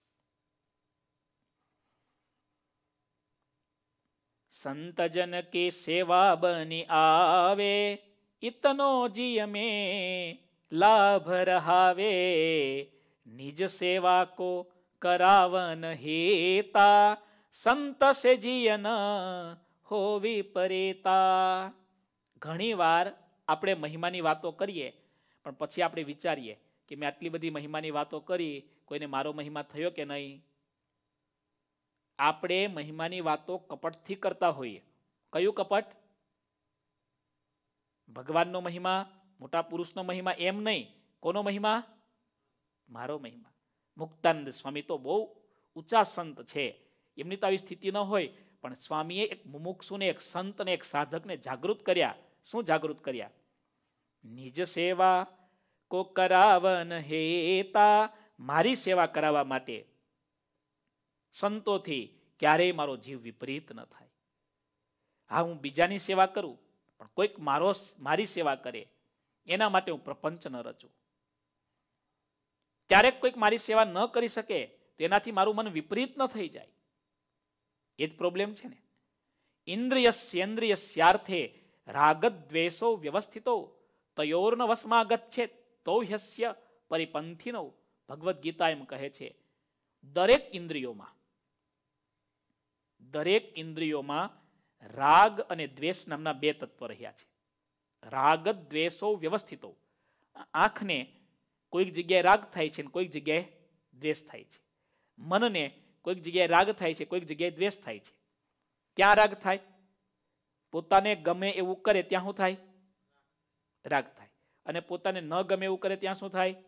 સંતજન કે સેવા બની આવે, ઇતનો જીય में लाभ रहावे, निज सेवा को करावन हेता, संत से जियन होवी परेता. ઘણી વાર આપણે મહિમાની વાતો કરીએ, પણ પછી આપણે વિચારીએ કે મેં આટલી બધી મહિમાની વાતો કરી, કોઈને મારો મહિમા થયો કે નહીં? આપણે મહિમાની વાતો કપટથી કરતા હોઈએ. કયું કપટ? ભગવાનનો મહિમા, મોટા પુરુષનો મહિમા એમ નહીં. કોનો મહિમા? મારો મહિમા. મુક્તાનંદ સ્વામી તો બહુ ઊંચા સંત છે, એમની તો આવી સ્થિતિ ન હોય, પણ સ્વામીએ એક મુમુક્ષુને, એક સંતને, એક સાધકને જાગૃત કર્યા. શું જાગૃત કર્યા? નિજ સેવા કો કરાવન હેતા, મારી સેવા કરાવવા માટે સંતોથી ક્યારેય મારો જીવ વિપરીત ન થાય. હા, હું બીજાની સેવા કરું, પણ કોઈક મારી સેવા કરે એના માટે હું પ્રપંચ ન રચું. ક્યારેક કોઈક મારી સેવા ન કરી શકે તો એનાથી મારું મન વિપરીત ન થઈ જાય. એ જ પ્રોબ્લેમ છે ને. ઇન્દ્રિયસ્યાર્થે રાગદ્વેષો વ્યવસ્થિતો તયોર્ન વસમાં ગચ્છેત તો હ્યસ્ય પરિપંથિનો. ભગવદ્ ગીતા એમ કહે છે, દરેક ઇન્દ્રિયોમાં રાગ અને દ્વેષ નામના 2 તત્વ રહ્યા છે. રાગ દ્વેષો વ્યવસ્થિતો. આંખને કોઈક જગ્યાએ રાગ થાય છે, કોઈક જગ્યાએ દ્વેષ થાય છે. મનને કોઈક જગ્યાએ રાગ થાય છે, કોઈક જગ્યાએ દ્વેષ થાય છે. ક્યાં રાગ થાય? પોતાને ગમે એવું કરે ત્યાં શું થાય? રાગ થાય. અને પોતાને ન ગમે એવું કરે ત્યાં શું થાય?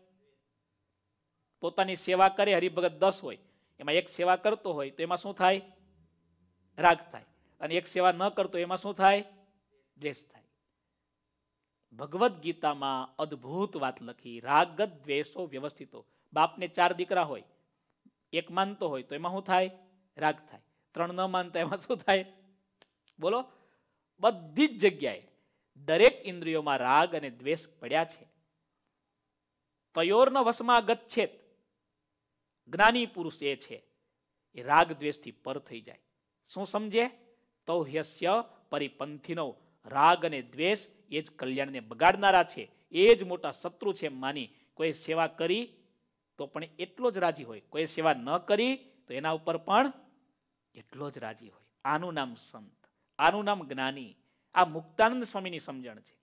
પોતાની સેવા કરે, હરિભગત 10 હોય, એમાં એક સેવા કરતો હોય તો એમાં શું થાય? રાગ થાય, અને એક સેવા ન કરતો એમાં શું થાય? દ્વેષ થાય. ભગવદ્ ગીતામાં અદ્ભુત વાત લખી, રાગ દ્વેષો વ્યવસ્થિતો. બાપને 4 દીકરા હોય, એક માનતો હોય તો એમાં શું થાય? રાગ થાય. 3 ન માનતા એમાં શું થાય? બોલો. બધી જ જગ્યાએ દરેક ઇન્દ્રિયોમાં રાગ અને દ્વેષ પડ્યા છે. તયોર્ન વશમાં ગચ્છેત. જ્ઞાની પુરુષ એ છે એ રાગ દ્વેષથી પર થઈ જાય. શું સમજે? તૌહ્યસ્ય પરિપંથીનો. રાગ અને દ્વેષ એ જ કલ્યાણને બગાડનારા છે, એ જ મોટા શત્રુ છે. માની કોઈ સેવા કરી તો પણ એટલો જ રાજી હોય, કોઈ સેવા ન કરી તો એના ઉપર પણ એટલો જ રાજી હોય. આનું નામ સંત, આનું નામ જ્ઞાની. આ મુક્તાનંદ સ્વામીની સમજણ છે.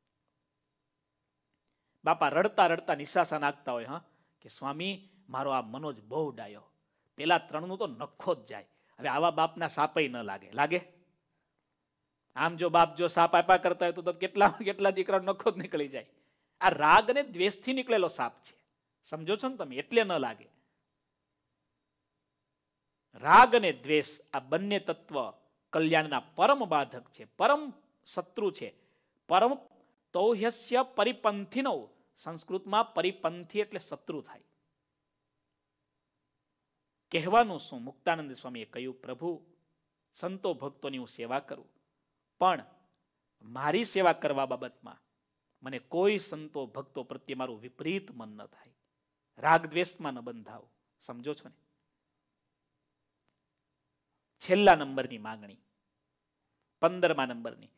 બાપા રડતા રડતા નિશાસા નાખતા હોય, હા, કે સ્વામી મારો આ મનોજ બહુ ડાયો, પેલા 3નું તો નખો જ જાય. હવે આવા બાપના સાપય ન લાગે. લાગે? આમ જો બાપ જો સાપ આપ્યા કરતા હોય તો કેટલા દીકરા નખો જ નીકળી જાય. આ રાગ અને દ્વેષથી નીકળેલો સાપ છે. સમજો છો ને તમે? એટલે ન લાગે. રાગ અને દ્વેષ આ બંને તત્વ કલ્યાણના પરમ બાધક છે, પરમ શત્રુ છે. પરમ તૌહ્યસ્ય પરિપંથીનો. સંસ્કૃતમાં પરિપંથી એટલે શત્રુ થાય. કહેવાનું શું? મુક્તાનંદ સ્વામીએ કહ્યું, પ્રભુ સંતો ભક્તોની હું સેવા કરું, પણ મારી સેવા કરવા બાબતમાં મને કોઈ સંતો ભક્તો પ્રત્યે મારું વિપરીત મન ન થાય, રાગ દ્વેષમાં ન બંધાવ. સમજો છો ને? છેલ્લા નંબરની માંગણી, 15મા નંબરની.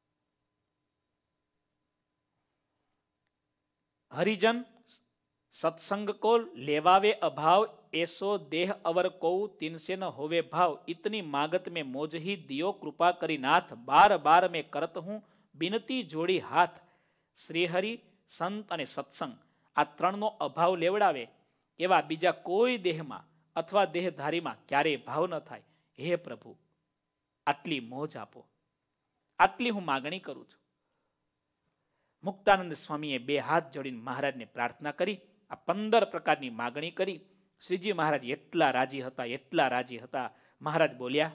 હરિજન સત્સંગ કો લેવાવે અભાવ, એસો દેહ અવર કો તિનસે ન હોવે ભાવ. ઇતની માગત में मोज ही दियो कृपा કરી નાથ, બાર બાર મેં કરત હું બિનતી જોડી હાથ. શ્રીહરિ, સંત અને સત્સંગ આ 3નો અભાવ લેવડાવે એવા બીજા કોઈ દેહમાં અથવા દેહધારીમાં ક્યારેય ભાવ ન થાય. હે પ્રભુ, આટલી મોજ આપો, આટલી હું માગણી કરું છું. મુક્તાનંદ સ્વામીએ 2 હાથ જોડીને મહારાજને પ્રાર્થના કરી, આ 15 પ્રકારની માગણી કરી. શ્રીજી મહારાજ એટલા રાજી હતા, એટલા રાજી હતા. મહારાજ બોલ્યા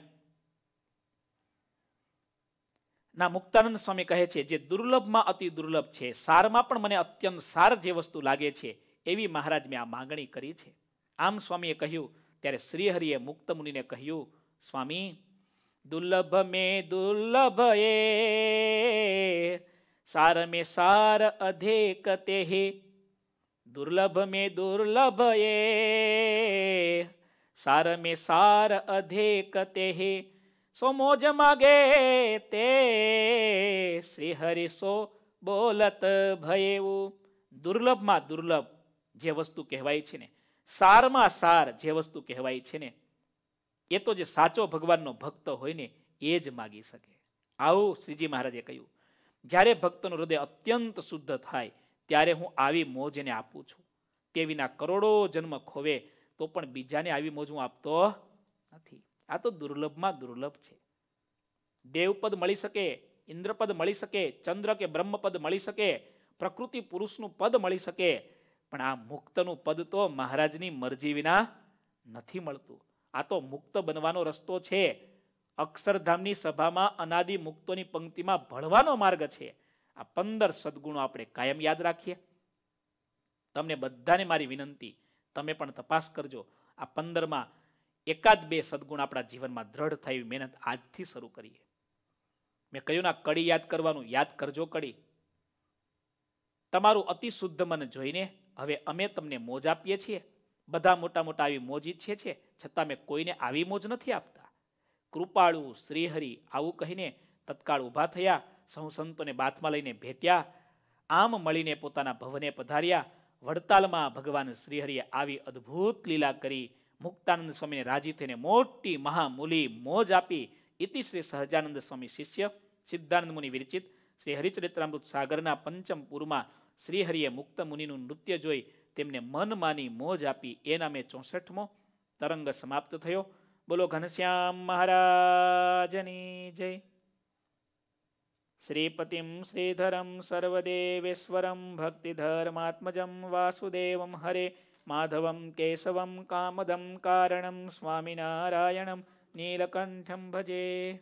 ના. મુક્તાનંદ સ્વામી કહે છે, જે દુર્લભમાં અતિ દુર્લભ છે, સારમાં પણ મને અત્યંત સાર જે વસ્તુ લાગે છે એવી મહારાજ મેં આ માગણી કરી છે. આમ સ્વામીએ કહ્યું ત્યારે શ્રીહરિએ મુક્ત મુનિને કહ્યું, સ્વામી દુર્લભ મેં દુર્લભ એ સાર में सार अधिक ते हे. दुर्लभ में दुर्लभ ये सार में सार अधिक ते हे. सो मोज मागे ते श्री हरि सो बोलत भयेવું. દુર્લભમાં દુર્લભ જે વસ્તુ કહેવાય છે ને, સારમાં સાર જે વસ્તુ કહેવાય છે ને, એ તો જે સાચો ભગવાનનો ભક્ત હોય ને એ જ માગી શકે. આવું શ્રીજી મહારાજે કહ્યું. જ્યારે ભક્તનું હૃદય અત્યંત શુદ્ધ થાય ત્યારે હું આવી મોજ એને આપું છું. તે વિના કરોડો જન્મ ખોવે તો પણ બીજાને આવી મોજ હું આપતો નથી. આ તો દુર્લભમાં દુર્લભ છે. દેવપદ મળી શકે, ઇન્દ્રપદ મળી શકે, ચંદ્ર કે બ્રહ્મપદ મળી શકે, પ્રકૃતિ પુરુષનું પદ મળી શકે, પણ આ મુક્તનું પદ તો મહારાજની મરજી વિના નથી મળતું. આ તો મુક્ત બનવાનો રસ્તો છે. અક્ષરધામની સભામાં અનાદિ મુક્તોની પંક્તિમાં ભળવાનો માર્ગ છે. આ 15 સદગુણો આપણે કાયમ યાદ રાખીએ. તમને બધાને મારી વિનંતી, તમે પણ તપાસ કરજો. આ 15માં 1-2 સદગુણ આપણા જીવનમાં દ્રઢ થાય એવી મહેનત આજથી શરૂ કરીએ. મેં કહ્યું ના, કડી યાદ કરવાનું, યાદ કરજો કડી. તમારું અતિ શુદ્ધ મન જોઈને હવે અમે તમને મોજ આપીએ છીએ. બધા મોટા મોટા આવી મોજ ઈચ્છે છે, છતાં મેં કોઈને આવી મોજ નથી આપતા. કૃપાળુ શ્રીહરિ આવું કહીને તત્કાળ ઊભા થયા, સહુ સંતોને બાથમાં લઈને ભેટ્યા. આમ મળીને પોતાના ભવને પધાર્યા. વડતાલમાં ભગવાન શ્રીહરિએ આવી અદ્ભુત લીલા કરી. મુક્તાનંદ સ્વામીને રાજી થઈને મોટી મહામૂલી મોજ આપી. ઇતિ શ્રી સહજાનંદ સ્વામી શિષ્ય સિદ્ધાનંદ મુનિ વિરચિત શ્રી હરિચરિત્રામૃત સાગરના પંચમ પૂરમાં શ્રીહરિએ મુક્ત મુનિનું નૃત્ય જોઈ તેમને મન માની મોજ આપી. એ નામે 64મો તરંગ સમાપ્ત થયો. બોલો ઘનશ્યામ મહારાજની જય. શ્રીપતિમ શ્રીધરમ સર્વદેવેશ્વરમ ભક્તિધર્માત્મજમ વાસુદેવમ હરે માધવમ કેશવમ કામદમ કારણમ સ્વામિનારાયણમ નીલકંઠમ ભજે.